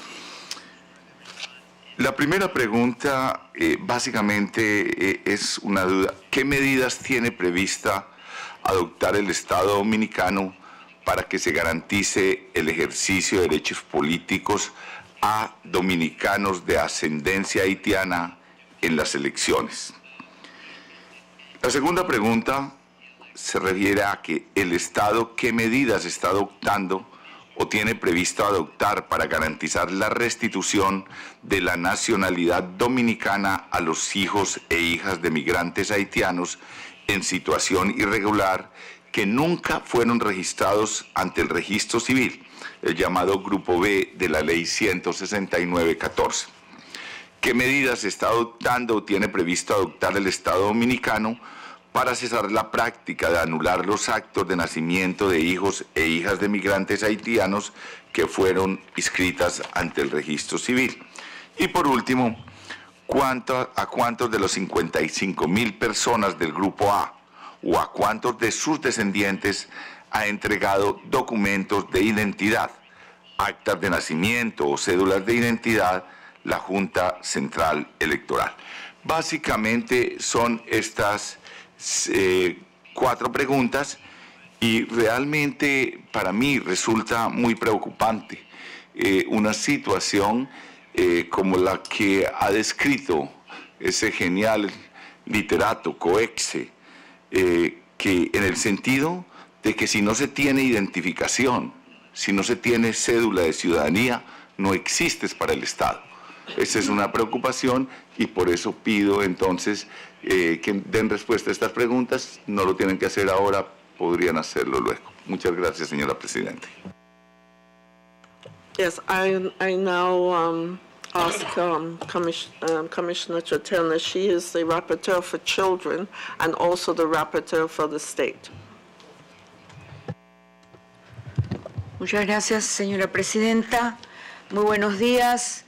La primera pregunta eh, básicamente eh, es una duda. ¿Qué medidas tiene prevista adoptar el Estado Dominicano para que se garantice el ejercicio de derechos políticos a dominicanos de ascendencia haitiana en las elecciones? La segunda pregunta se refiere a que el Estado, ¿qué medidas está adoptando o tiene previsto adoptar para garantizar la restitución de la nacionalidad dominicana a los hijos e hijas de migrantes haitianos en situación irregular que nunca fueron registrados ante el registro civil, el llamado Grupo B de la Ley ciento sesenta y nueve catorce? ¿Qué medidas está adoptando o tiene previsto adoptar el Estado Dominicano para cesar la práctica de anular los actos de nacimiento de hijos e hijas de migrantes haitianos que fueron inscritas ante el registro civil? Y por último, ¿cuánto, a cuántos de los cincuenta y cinco mil personas del Grupo A o a cuántos de sus descendientes ha entregado documentos de identidad, actas de nacimiento o cédulas de identidad la Junta Central Electoral? Básicamente son estas eh, cuatro preguntas y realmente para mí resulta muy preocupante eh, una situación eh, como la que ha descrito ese genial literato Coexe, eh, que en el sentido de que si no se tiene identificación, si no se tiene cédula de ciudadanía, no existes para el Estado. Esa es una preocupación y por eso pido entonces eh, que den respuesta a estas preguntas. No lo tienen que hacer ahora, podrían hacerlo luego. Muchas gracias, señora Presidenta. Yes, I, I now um, ask um, Commis um, Commissioner Chotena. She is the rapporteur for children and also the rapporteur for the state. Muchas gracias, señora presidenta. Muy buenos días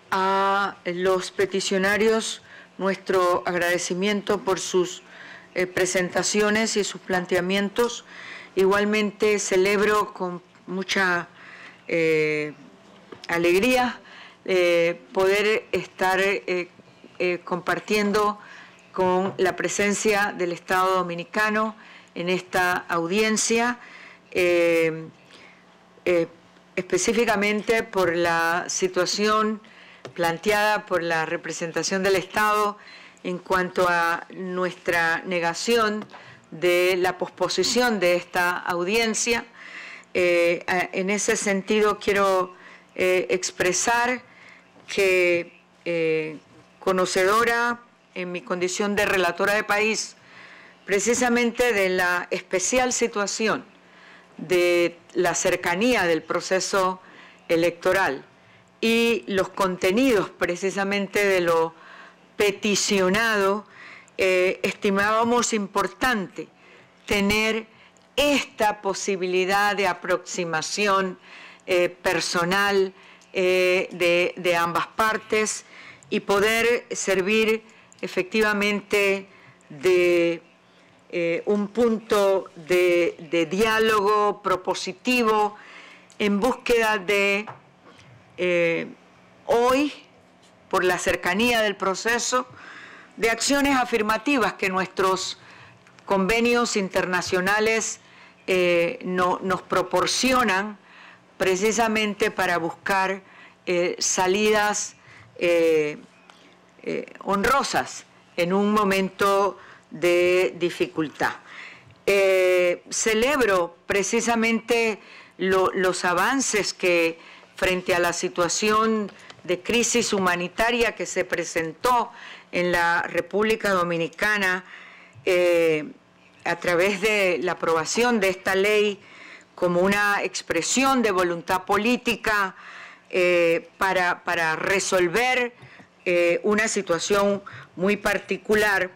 a los peticionarios. Nuestro agradecimiento por sus eh, presentaciones y sus planteamientos. Igualmente celebro con mucha eh, alegría eh, poder estar eh, eh, compartiendo con la presencia del Estado Dominicano en esta audiencia, eh, eh, específicamente por la situación planteada por la representación del Estado en cuanto a nuestra negación de la posposición de esta audiencia. Eh, en ese sentido quiero eh, expresar que eh, conocedora en mi condición de relatora de país precisamente de la especial situación de la cercanía del proceso electoral y los contenidos precisamente de lo peticionado, eh, estimábamos importante tener esta posibilidad de aproximación eh, personal eh, de, de ambas partes y poder servir efectivamente de eh, un punto de, de diálogo propositivo en búsqueda de eh, hoy, por la cercanía del proceso, de acciones afirmativas que nuestros convenios internacionales eh, no, nos proporcionan precisamente para buscar eh, salidas eh, eh, honrosas en un momento de dificultad. Eh, celebro precisamente lo, los avances que frente a la situación de crisis humanitaria que se presentó en la República Dominicana eh, a través de la aprobación de esta ley como una expresión de voluntad política eh, para, para resolver eh, una situación muy particular.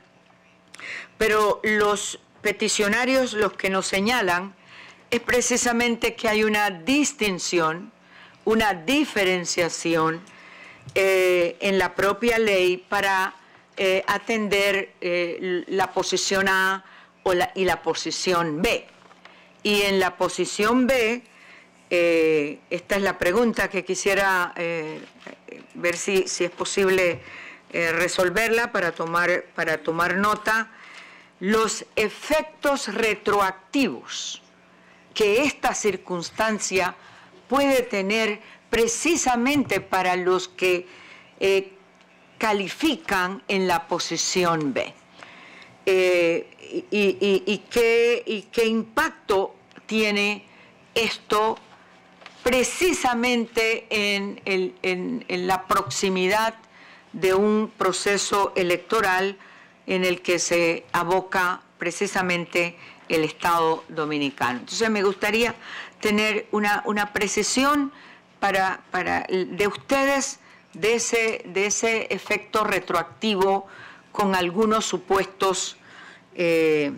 Pero los peticionarios los que nos señalan es precisamente que hay una distinción, una diferenciación eh, en la propia ley para eh, atender eh, la posición A o la, y la posición B. Y en la posición B, eh, esta es la pregunta que quisiera eh, ver si, si es posible eh, resolverla para tomar, para tomar nota. Los efectos retroactivos que esta circunstancia puede tener precisamente para los que eh, califican en la posición B. Eh, y, y, y, qué, y qué impacto tiene esto precisamente en, el, en, en la proximidad de un proceso electoral en el que se aboca precisamente el Estado Dominicano. Entonces me gustaría tener una, una precisión para, para, de ustedes de ese, de ese efecto retroactivo con algunos supuestos eh,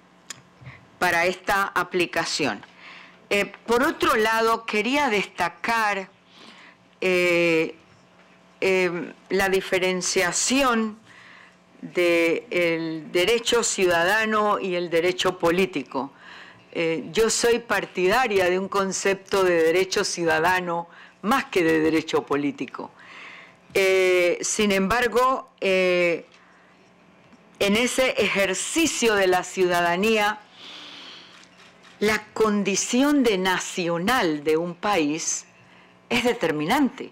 para esta aplicación. Eh, por otro lado, quería destacar eh, eh, la diferenciación del derecho ciudadano y el derecho político. Eh, yo soy partidaria de un concepto de derecho ciudadano más que de derecho político. Eh, sin embargo, eh, en ese ejercicio de la ciudadanía, la condición de nacional de un país es determinante.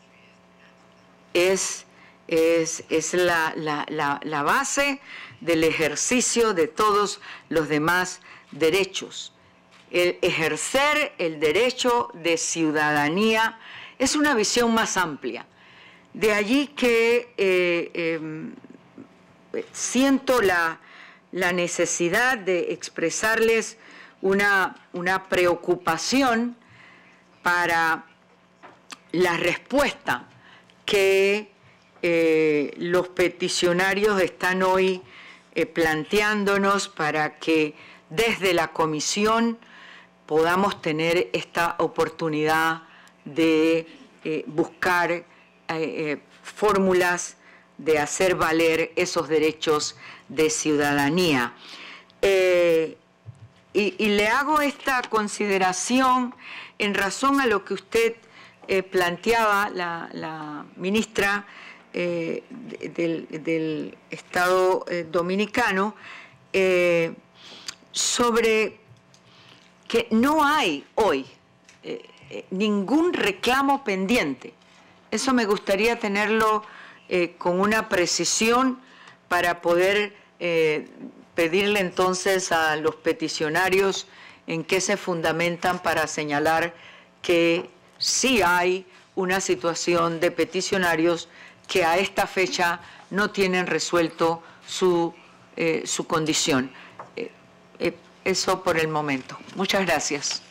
Es Es, es la, la, la, la base del ejercicio de todos los demás derechos. El ejercer el derecho de ciudadanía es una visión más amplia. De allí que eh, eh, siento la, la necesidad de expresarles una, una preocupación para la respuesta que eh, los peticionarios están hoy eh, planteándonos para que desde la comisión podamos tener esta oportunidad de eh, buscar eh, eh, fórmulas de hacer valer esos derechos de ciudadanía. Eh, y, y le hago esta consideración en razón a lo que usted eh, planteaba, la, la ministra eh, del, del Estado eh, Dominicano, eh, sobre que no hay hoy eh, eh, ningún reclamo pendiente. Eso me gustaría tenerlo eh, con una precisión para poder eh, pedirle entonces a los peticionarios en qué se fundamentan para señalar que sí hay una situación de peticionarios que a esta fecha no tienen resuelto su, eh, su condición. Eh, eh, eso por el momento. Muchas gracias.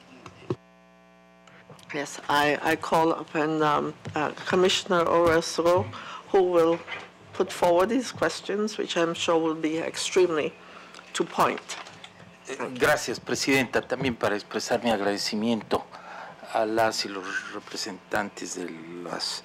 Yes, I, I call upon um, uh, Commissioner Orozco, who will put forward these questions, which I'm sure will be extremely to point. Gracias, Presidenta. También para expresar mi agradecimiento a las y los representantes de las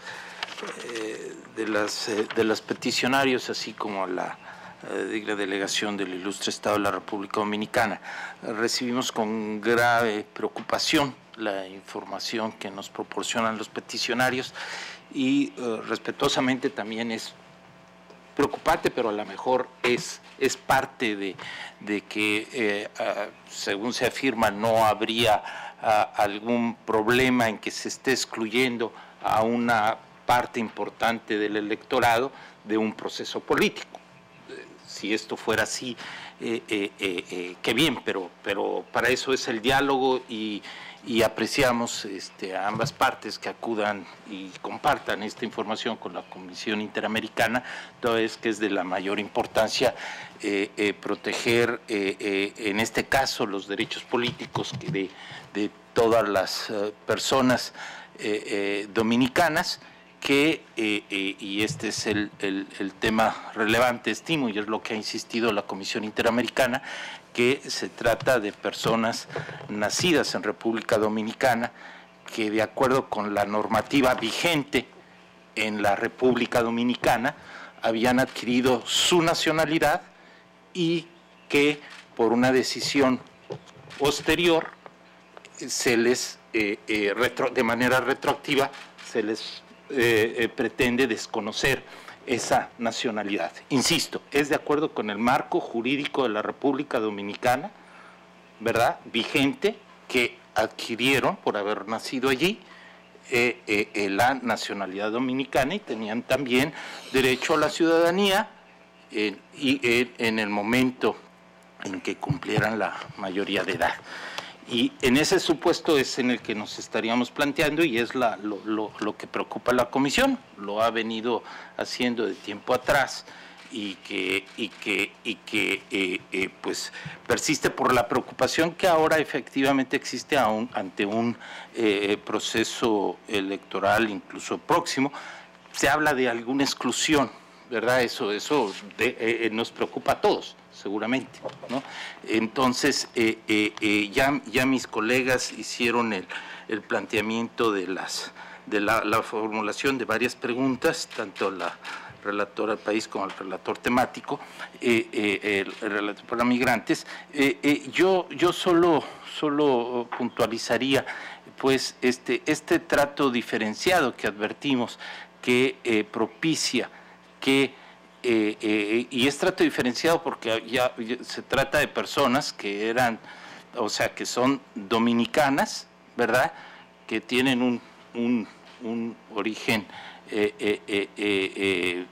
eh, de las eh, de los peticionarios, así como a la eh, digna delegación del ilustre Estado de la República Dominicana. Recibimos con grave preocupación la información que nos proporcionan los peticionarios y eh, respetuosamente también es preocupante, pero a lo mejor es, es parte de, de que, eh, uh, según se afirma, no habría uh, algún problema en que se esté excluyendo a una parte importante del electorado de un proceso político. Eh, si esto fuera así, eh, eh, eh, eh, qué bien, pero, pero para eso es el diálogo y y apreciamos este, a ambas partes que acudan y compartan esta información con la Comisión Interamericana, toda vez que es de la mayor importancia eh, eh, proteger, eh, eh, en este caso, los derechos políticos que de, de todas las uh, personas eh, eh, dominicanas, que, eh, eh, y este es el, el, el tema relevante, estimo, y es lo que ha insistido la Comisión Interamericana, que se trata de personas nacidas en República Dominicana que, de acuerdo con la normativa vigente en la República Dominicana, habían adquirido su nacionalidad y que por una decisión posterior se les, eh, eh, retro, de manera retroactiva, se les eh, eh, pretende desconocer esa nacionalidad. Insisto, es de acuerdo con el marco jurídico de la República Dominicana, ¿verdad?, vigente, que adquirieron por haber nacido allí eh, eh, eh, la nacionalidad dominicana y tenían también derecho a la ciudadanía eh, y eh, en el momento en que cumplieran la mayoría de edad. Y en ese supuesto es en el que nos estaríamos planteando y es la, lo, lo, lo que preocupa a la Comisión. Lo ha venido haciendo de tiempo atrás y que, y que, y que eh, eh, pues persiste por la preocupación que ahora efectivamente existe aún ante un eh, proceso electoral incluso próximo. Se habla de alguna exclusión, ¿verdad? Eso, eso de, eh, nos preocupa a todos, seguramente, ¿no? Entonces, eh, eh, eh, ya, ya mis colegas hicieron el, el planteamiento de, las, de la, la formulación de varias preguntas, tanto la relatora del país como el relator temático, eh, eh, el relator para migrantes. Eh, eh, yo, yo solo, solo puntualizaría pues este, este trato diferenciado que advertimos que eh, propicia que Eh, eh, y es trato diferenciado porque ya, ya se trata de personas que eran, o sea, que son dominicanas, ¿verdad?, que tienen un, un, un origen eh, eh, eh, eh,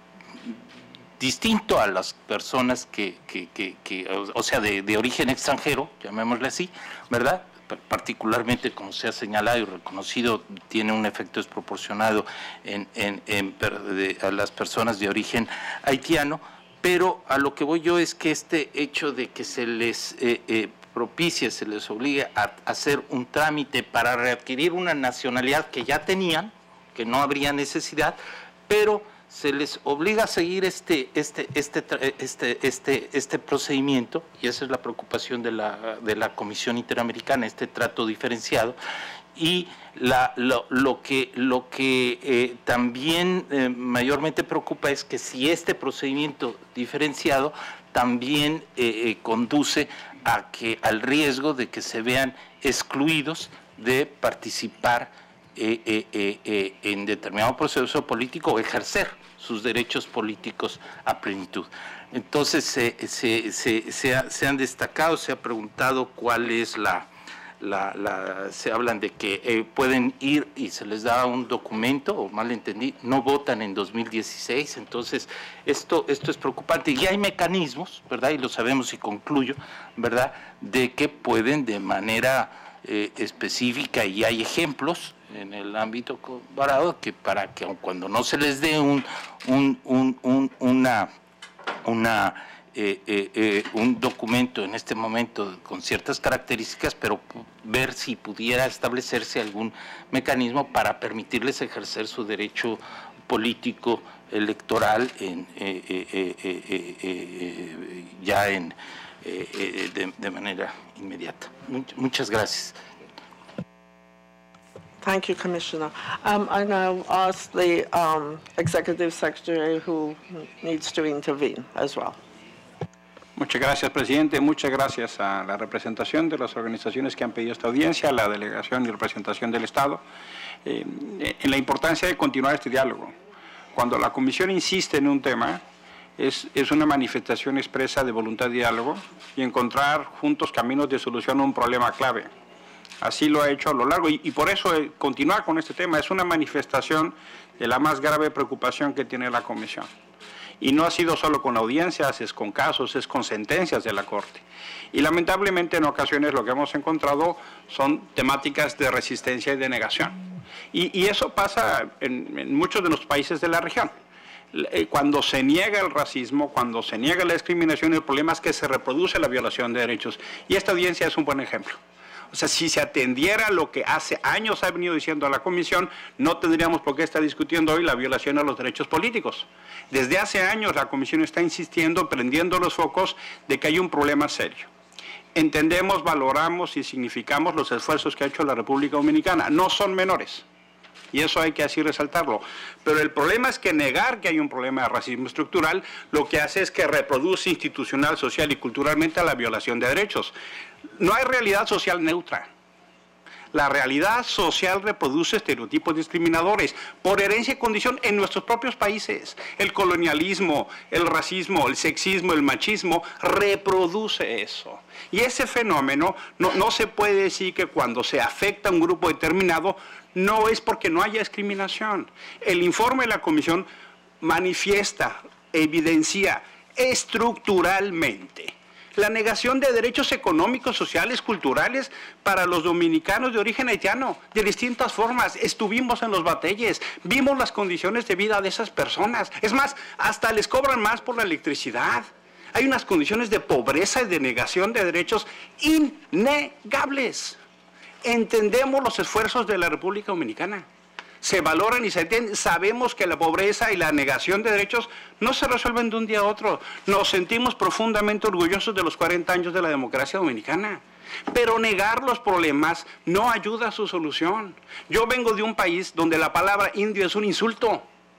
distinto a las personas que, que, que, que o sea, de, de origen extranjero, llamémosle así, ¿verdad?, particularmente, como se ha señalado y reconocido, tiene un efecto desproporcionado en, en, en de, a las personas de origen haitiano, pero a lo que voy yo es que este hecho de que se les eh, eh, propicie, se les obligue a hacer un trámite para readquirir una nacionalidad que ya tenían, que no habría necesidad, pero se les obliga a seguir este, este, este, este, este, este procedimiento, y esa es la preocupación de la, de la Comisión Interamericana, este trato diferenciado. Y la, lo, lo que, lo que eh, también eh, mayormente preocupa es que si este procedimiento diferenciado también eh, eh, conduce a que, al riesgo de que se vean excluidos de participar eh, eh, eh, eh, en determinado proceso político o ejercer sus derechos políticos a plenitud. Entonces se, se, se, se, ha, se han destacado, se ha preguntado cuál es la... La, la, se hablan de que eh, pueden ir y se les da un documento, o mal entendí, no votan en dos mil dieciséis, entonces esto, esto es preocupante. Y hay mecanismos, ¿verdad? Y lo sabemos y concluyo, ¿verdad? De que pueden de manera eh, específica, y hay ejemplos en el ámbito comparado, que para que cuando no se les dé un, un, un, un, una... una Eh, eh, eh, un documento en este momento con ciertas características, pero ver si pudiera establecerse algún mecanismo para permitirles ejercer su derecho político electoral en, eh, eh, eh, eh, eh, eh, ya en, eh, eh, de, de manera inmediata. Much, muchas gracias. Thank you, Commissioner. Um, I now ask the um, Executive Secretary who needs to intervene as well. Muchas gracias, presidente. Muchas gracias a la representación de las organizaciones que han pedido esta audiencia, a la delegación y representación del Estado, eh, en la importancia de continuar este diálogo. Cuando la Comisión insiste en un tema, es, es una manifestación expresa de voluntad de diálogo y encontrar juntos caminos de solución a un problema clave. Así lo ha hecho a lo largo, y, y por eso eh, continuar con este tema es una manifestación de la más grave preocupación que tiene la Comisión. Y no ha sido solo con audiencias, es con casos, es con sentencias de la Corte. Y lamentablemente en ocasiones lo que hemos encontrado son temáticas de resistencia y de negación. Y, y eso pasa en, en muchos de los países de la región. Cuando se niega el racismo, cuando se niega la discriminación, el problema es que se reproduce la violación de derechos. Y esta audiencia es un buen ejemplo. O sea, si se atendiera lo que hace años ha venido diciendo la Comisión, no tendríamos por qué estar discutiendo hoy la violación a los derechos políticos. Desde hace años la Comisión está insistiendo, prendiendo los focos de que hay un problema serio. Entendemos, valoramos y significamos los esfuerzos que ha hecho la República Dominicana. No son menores. Y eso hay que así resaltarlo. Pero el problema es que negar que hay un problema de racismo estructural lo que hace es que reproduce institucional, social y culturalmente a la violación de derechos. No hay realidad social neutra. La realidad social reproduce estereotipos discriminadores por herencia y condición en nuestros propios países. El colonialismo, el racismo, el sexismo, el machismo reproduce eso. Y ese fenómeno no, no se puede decir que cuando se afecta a un grupo determinado no es porque no haya discriminación. El informe de la Comisión manifiesta, evidencia estructuralmente la negación de derechos económicos, sociales, culturales para los dominicanos de origen haitiano, de distintas formas. Estuvimos en los batalles, vimos las condiciones de vida de esas personas. Es más, hasta les cobran más por la electricidad. Hay unas condiciones de pobreza y de negación de derechos innegables. Entendemos los esfuerzos de la República Dominicana. Se valoran y se entienden. Sabemos que la pobreza y la negación de derechos no se resuelven de un día a otro. Nos sentimos profundamente orgullosos de los cuarenta años de la democracia dominicana. Pero negar los problemas no ayuda a su solución. Yo vengo de un país donde la palabra indio es un insulto.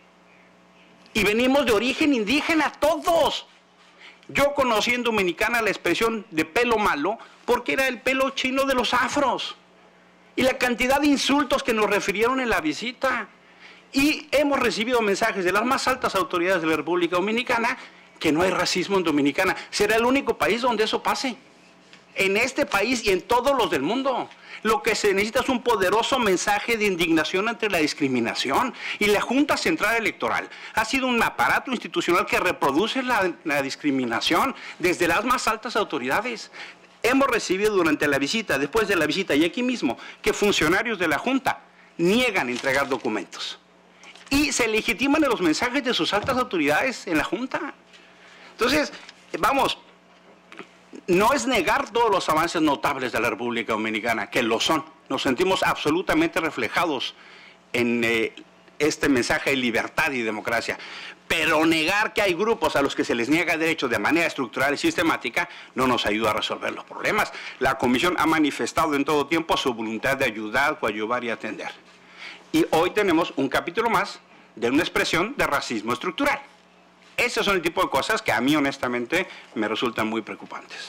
Y venimos de origen indígena todos. Yo conocí en Dominicana la expresión de pelo malo porque era el pelo chino de los afros. Y la cantidad de insultos que nos refirieron en la visita. Y hemos recibido mensajes de las más altas autoridades de la República Dominicana que no hay racismo en Dominicana. Será el único país donde eso pase. En este país y en todos los del mundo. Lo que se necesita es un poderoso mensaje de indignación ante la discriminación. Y la Junta Central Electoral ha sido un aparato institucional que reproduce la, la discriminación desde las más altas autoridades. Hemos recibido durante la visita, después de la visita y aquí mismo, que funcionarios de la Junta niegan entregar documentos. Y se legitiman en los mensajes de sus altas autoridades en la Junta. Entonces, vamos, no es negar todos los avances notables de la República Dominicana, que lo son. Nos sentimos absolutamente reflejados en eh, este mensaje de libertad y democracia. Pero negar que hay grupos a los que se les niega derechos de manera estructural y sistemática no nos ayuda a resolver los problemas. La Comisión ha manifestado en todo tiempo su voluntad de ayudar, coadyuvar y atender. Y hoy tenemos un capítulo más de una expresión de racismo estructural. Esos son el tipo de cosas que a mí honestamente me resultan muy preocupantes.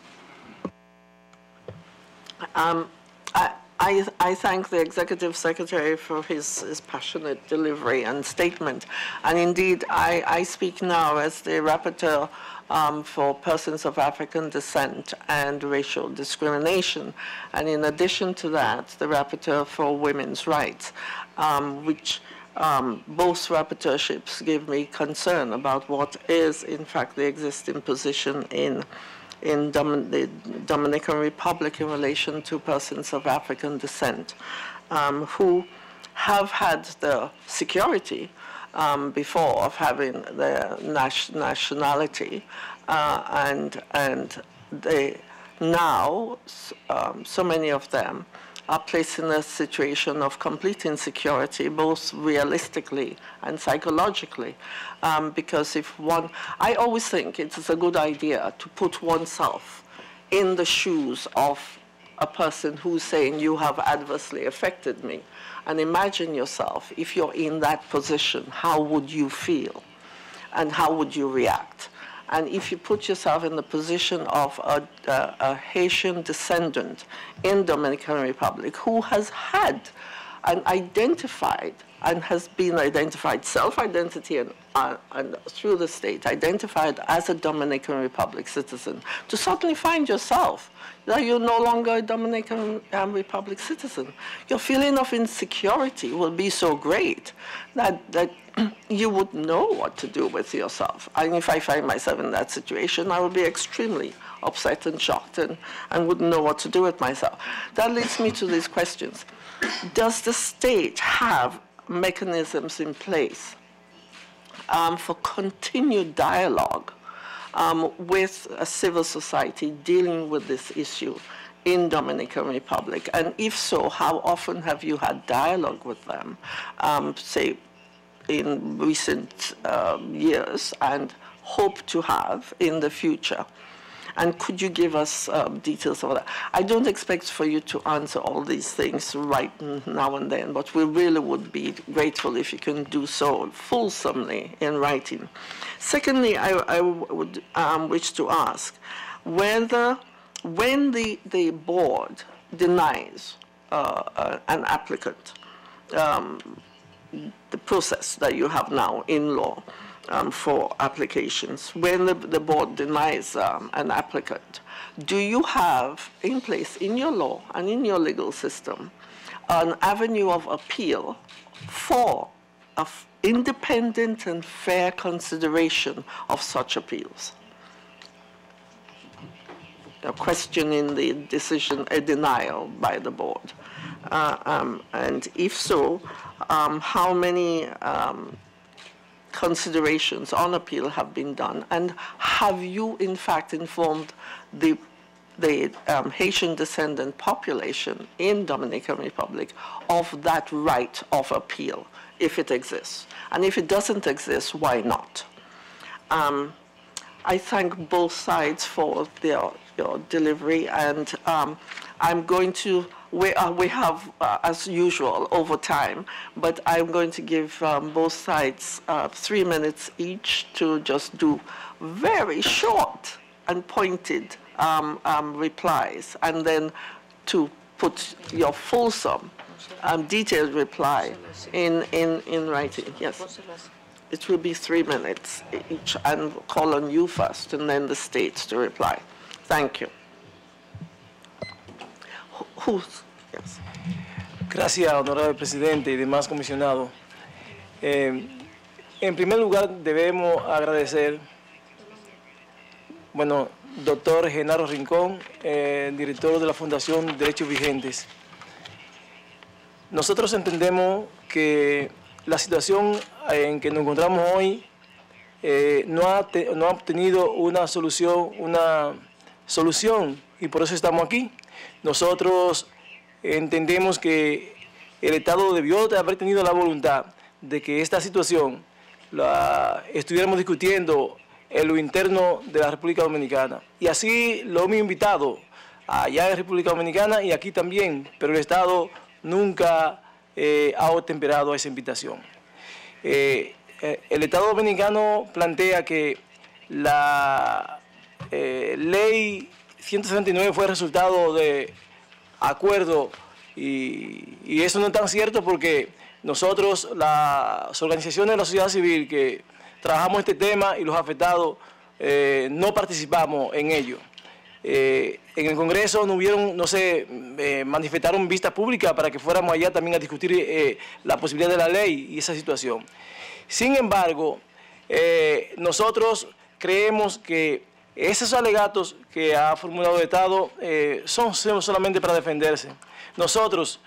Um, I, I, I thank the Executive Secretary for his, his passionate delivery and statement. And indeed, I, I speak now as the Rapporteur um, for persons of African descent and racial discrimination. And in addition to that, the Rapporteur for women's rights, um, which Um, both rapporteurships give me concern about what is, in fact, the existing position in, in Dom the Dominican Republic in relation to persons of African descent um, who have had the security um, before of having their nation nationality, uh, and, and they now, um, so many of them, are placed in a situation of complete insecurity, both realistically and psychologically. Um, because if one, I always think it is a good idea to put oneself in the shoes of a person who's saying, you have adversely affected me. And imagine yourself, if you're in that position, how would you feel? And how would you react? And if you put yourself in the position of a, a, a Haitian descendant in Dominican Republic who has had and identified and has been identified, self-identity and, uh, and through the state, identified as a Dominican Republic citizen, to suddenly find yourself that you're no longer a Dominican um, Republic citizen. Your feeling of insecurity will be so great that, that you would know what to do with yourself. And if I find myself in that situation, I would be extremely upset and shocked and, and wouldn't know what to do with myself. That leads me to these questions. Does the state have mechanisms in place um, for continued dialogue um, with a civil society dealing with this issue in Dominican Republic? And if so, how often have you had dialogue with them, um, say, in recent um, years, and hope to have in the future? And could you give us um, details of that? I don't expect for you to answer all these things right now and then, but we really would be grateful if you can do so fulsomely in writing. Secondly, I, I would um, wish to ask whether when the, the board denies uh, uh, an applicant um, the process that you have now in law um, for applications, when the, the board denies um, an applicant, do you have in place in your law and in your legal system an avenue of appeal for an independent and fair consideration of such appeals? A question in the decision, a denial by the board. Uh, um, and if so, um, how many um, considerations on appeal have been done? And have you, in fact, informed the, the um, Haitian descendant population in Dominican Republic of that right of appeal, if it exists? And if it doesn't exist, why not? Um, I thank both sides for their, your delivery, and um, I'm going to, we, uh, we have, uh, as usual, over time, but I'm going to give um, both sides uh, three minutes each to just do very short and pointed um, um, replies, and then to put your fulsome, um, detailed reply in, in, in writing. Yes. It will be three minutes each, and call on you first, and then the states to reply. Thank you. Who's, yes. Gracias, honorable presidente y demás comisionados. Eh, en primer lugar, debemos agradecer, bueno, doctor Genaro Rincón, eh, director de la Fundación Derechos Vigentes. Nosotros entendemos que la situación en que nos encontramos hoy eh, no, ha te, no ha obtenido una solución, una solución y por eso estamos aquí. Nosotros entendemos que el Estado debió de haber tenido la voluntad de que esta situación la estuviéramos discutiendo en lo interno de la República Dominicana. Y así lo hemos invitado allá en República Dominicana y aquí también, pero el Estado nunca eh, ha otemperado a esa invitación. Eh, el Estado Dominicano plantea que la eh, ley ciento sesenta y nueve fue resultado de acuerdo y, y eso no es tan cierto porque nosotros, las organizaciones de la sociedad civil que trabajamos este tema y los afectados, eh, no participamos en ello. Eh, en el Congreso no hubieron, no sé, eh, manifestaron vista pública para que fuéramos allá también a discutir eh, la posibilidad de la ley y esa situación. Sin embargo, eh, nosotros creemos que esos alegatos que ha formulado el Estado eh, son solamente para defenderse. Nosotros,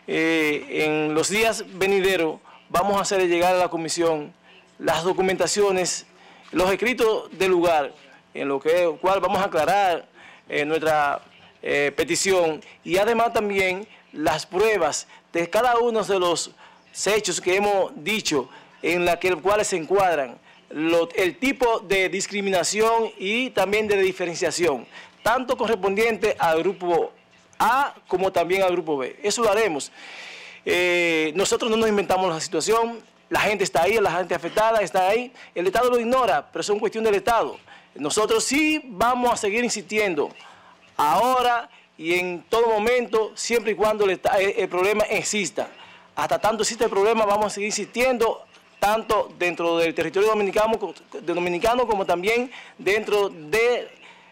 eh, en los días venideros, vamos a hacer llegar a la Comisión las documentaciones, los escritos del lugar, en lo que, cual vamos a aclarar eh, nuestra eh, petición y además también las pruebas de cada uno de los hechos que hemos dicho en la que, cuales se encuadran lo, el tipo de discriminación y también de diferenciación, tanto correspondiente al grupo A como también al grupo B. Eso lo haremos. Eh, nosotros no nos inventamos la situación, la gente está ahí, la gente afectada está ahí, el Estado lo ignora, pero es una cuestión del Estado. Nosotros sí vamos a seguir insistiendo ahora y en todo momento, siempre y cuando el, el problema exista. Hasta tanto existe el problema, vamos a seguir insistiendo, tanto dentro del territorio dominicano, dominicano como también dentro de,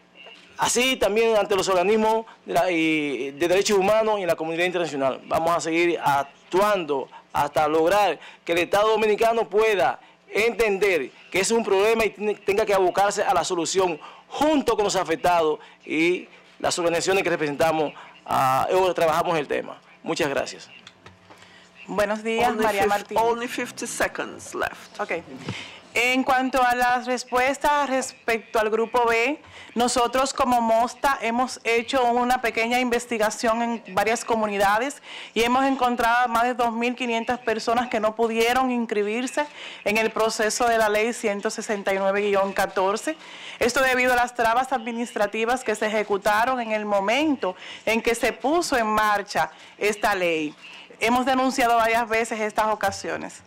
así también ante los organismos de, la, y de derechos humanos y en la comunidad internacional. Vamos a seguir actuando hasta lograr que el Estado dominicano pueda entender que es un problema y tenga que abocarse a la solución junto con los afectados y las organizaciones que representamos uh, o trabajamos el tema. Muchas gracias. Buenos días, only María Martínez. Only fifty seconds left. Okay. En cuanto a las respuestas respecto al grupo B, nosotros como MOSTA hemos hecho una pequeña investigación en varias comunidades y hemos encontrado más de dos mil quinientas personas que no pudieron inscribirse en el proceso de la ley ciento sesenta y nueve guión catorce. Esto debido a las trabas administrativas que se ejecutaron en el momento en que se puso en marcha esta ley. Hemos denunciado varias veces estas ocasiones.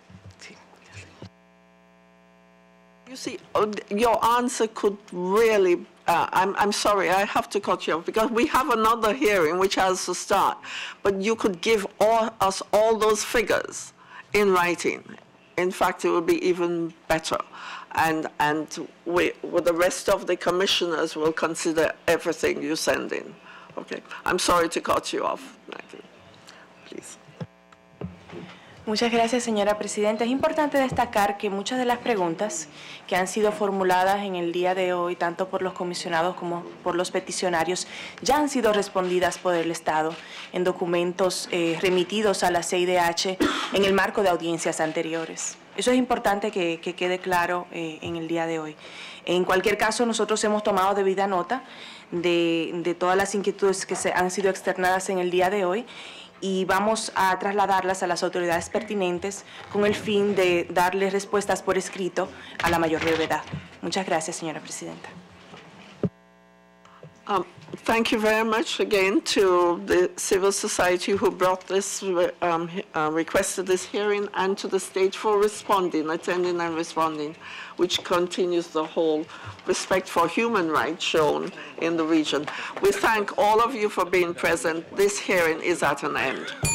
You see, your answer could really, uh, I'm, I'm sorry, I have to cut you off because we have another hearing which has to start, but you could give all, us all those figures in writing. In fact, it would be even better. And, and we, with the rest of the commissioners will consider everything you send in. Okay, I'm sorry to cut you off. Please. Muchas gracias, señora Presidenta. Es importante destacar que muchas de las preguntas que han sido formuladas en el día de hoy, tanto por los comisionados como por los peticionarios, ya han sido respondidas por el Estado en documentos eh, remitidos a la C I D H en el marco de audiencias anteriores. Eso es importante que, que quede claro eh, en el día de hoy. En cualquier caso, nosotros hemos tomado debida nota de, de todas las inquietudes que se han sido externadas en el día de hoy y vamos a trasladarlas a las autoridades pertinentes con el fin de darles respuestas por escrito a la mayor brevedad. Muchas gracias, señora Presidenta. Um, thank you very much again to the civil society who brought this, um, uh, requested this hearing, and to the state for responding, attending and responding, which continues the whole respect for human rights shown in the region. We thank all of you for being present. This hearing is at an end.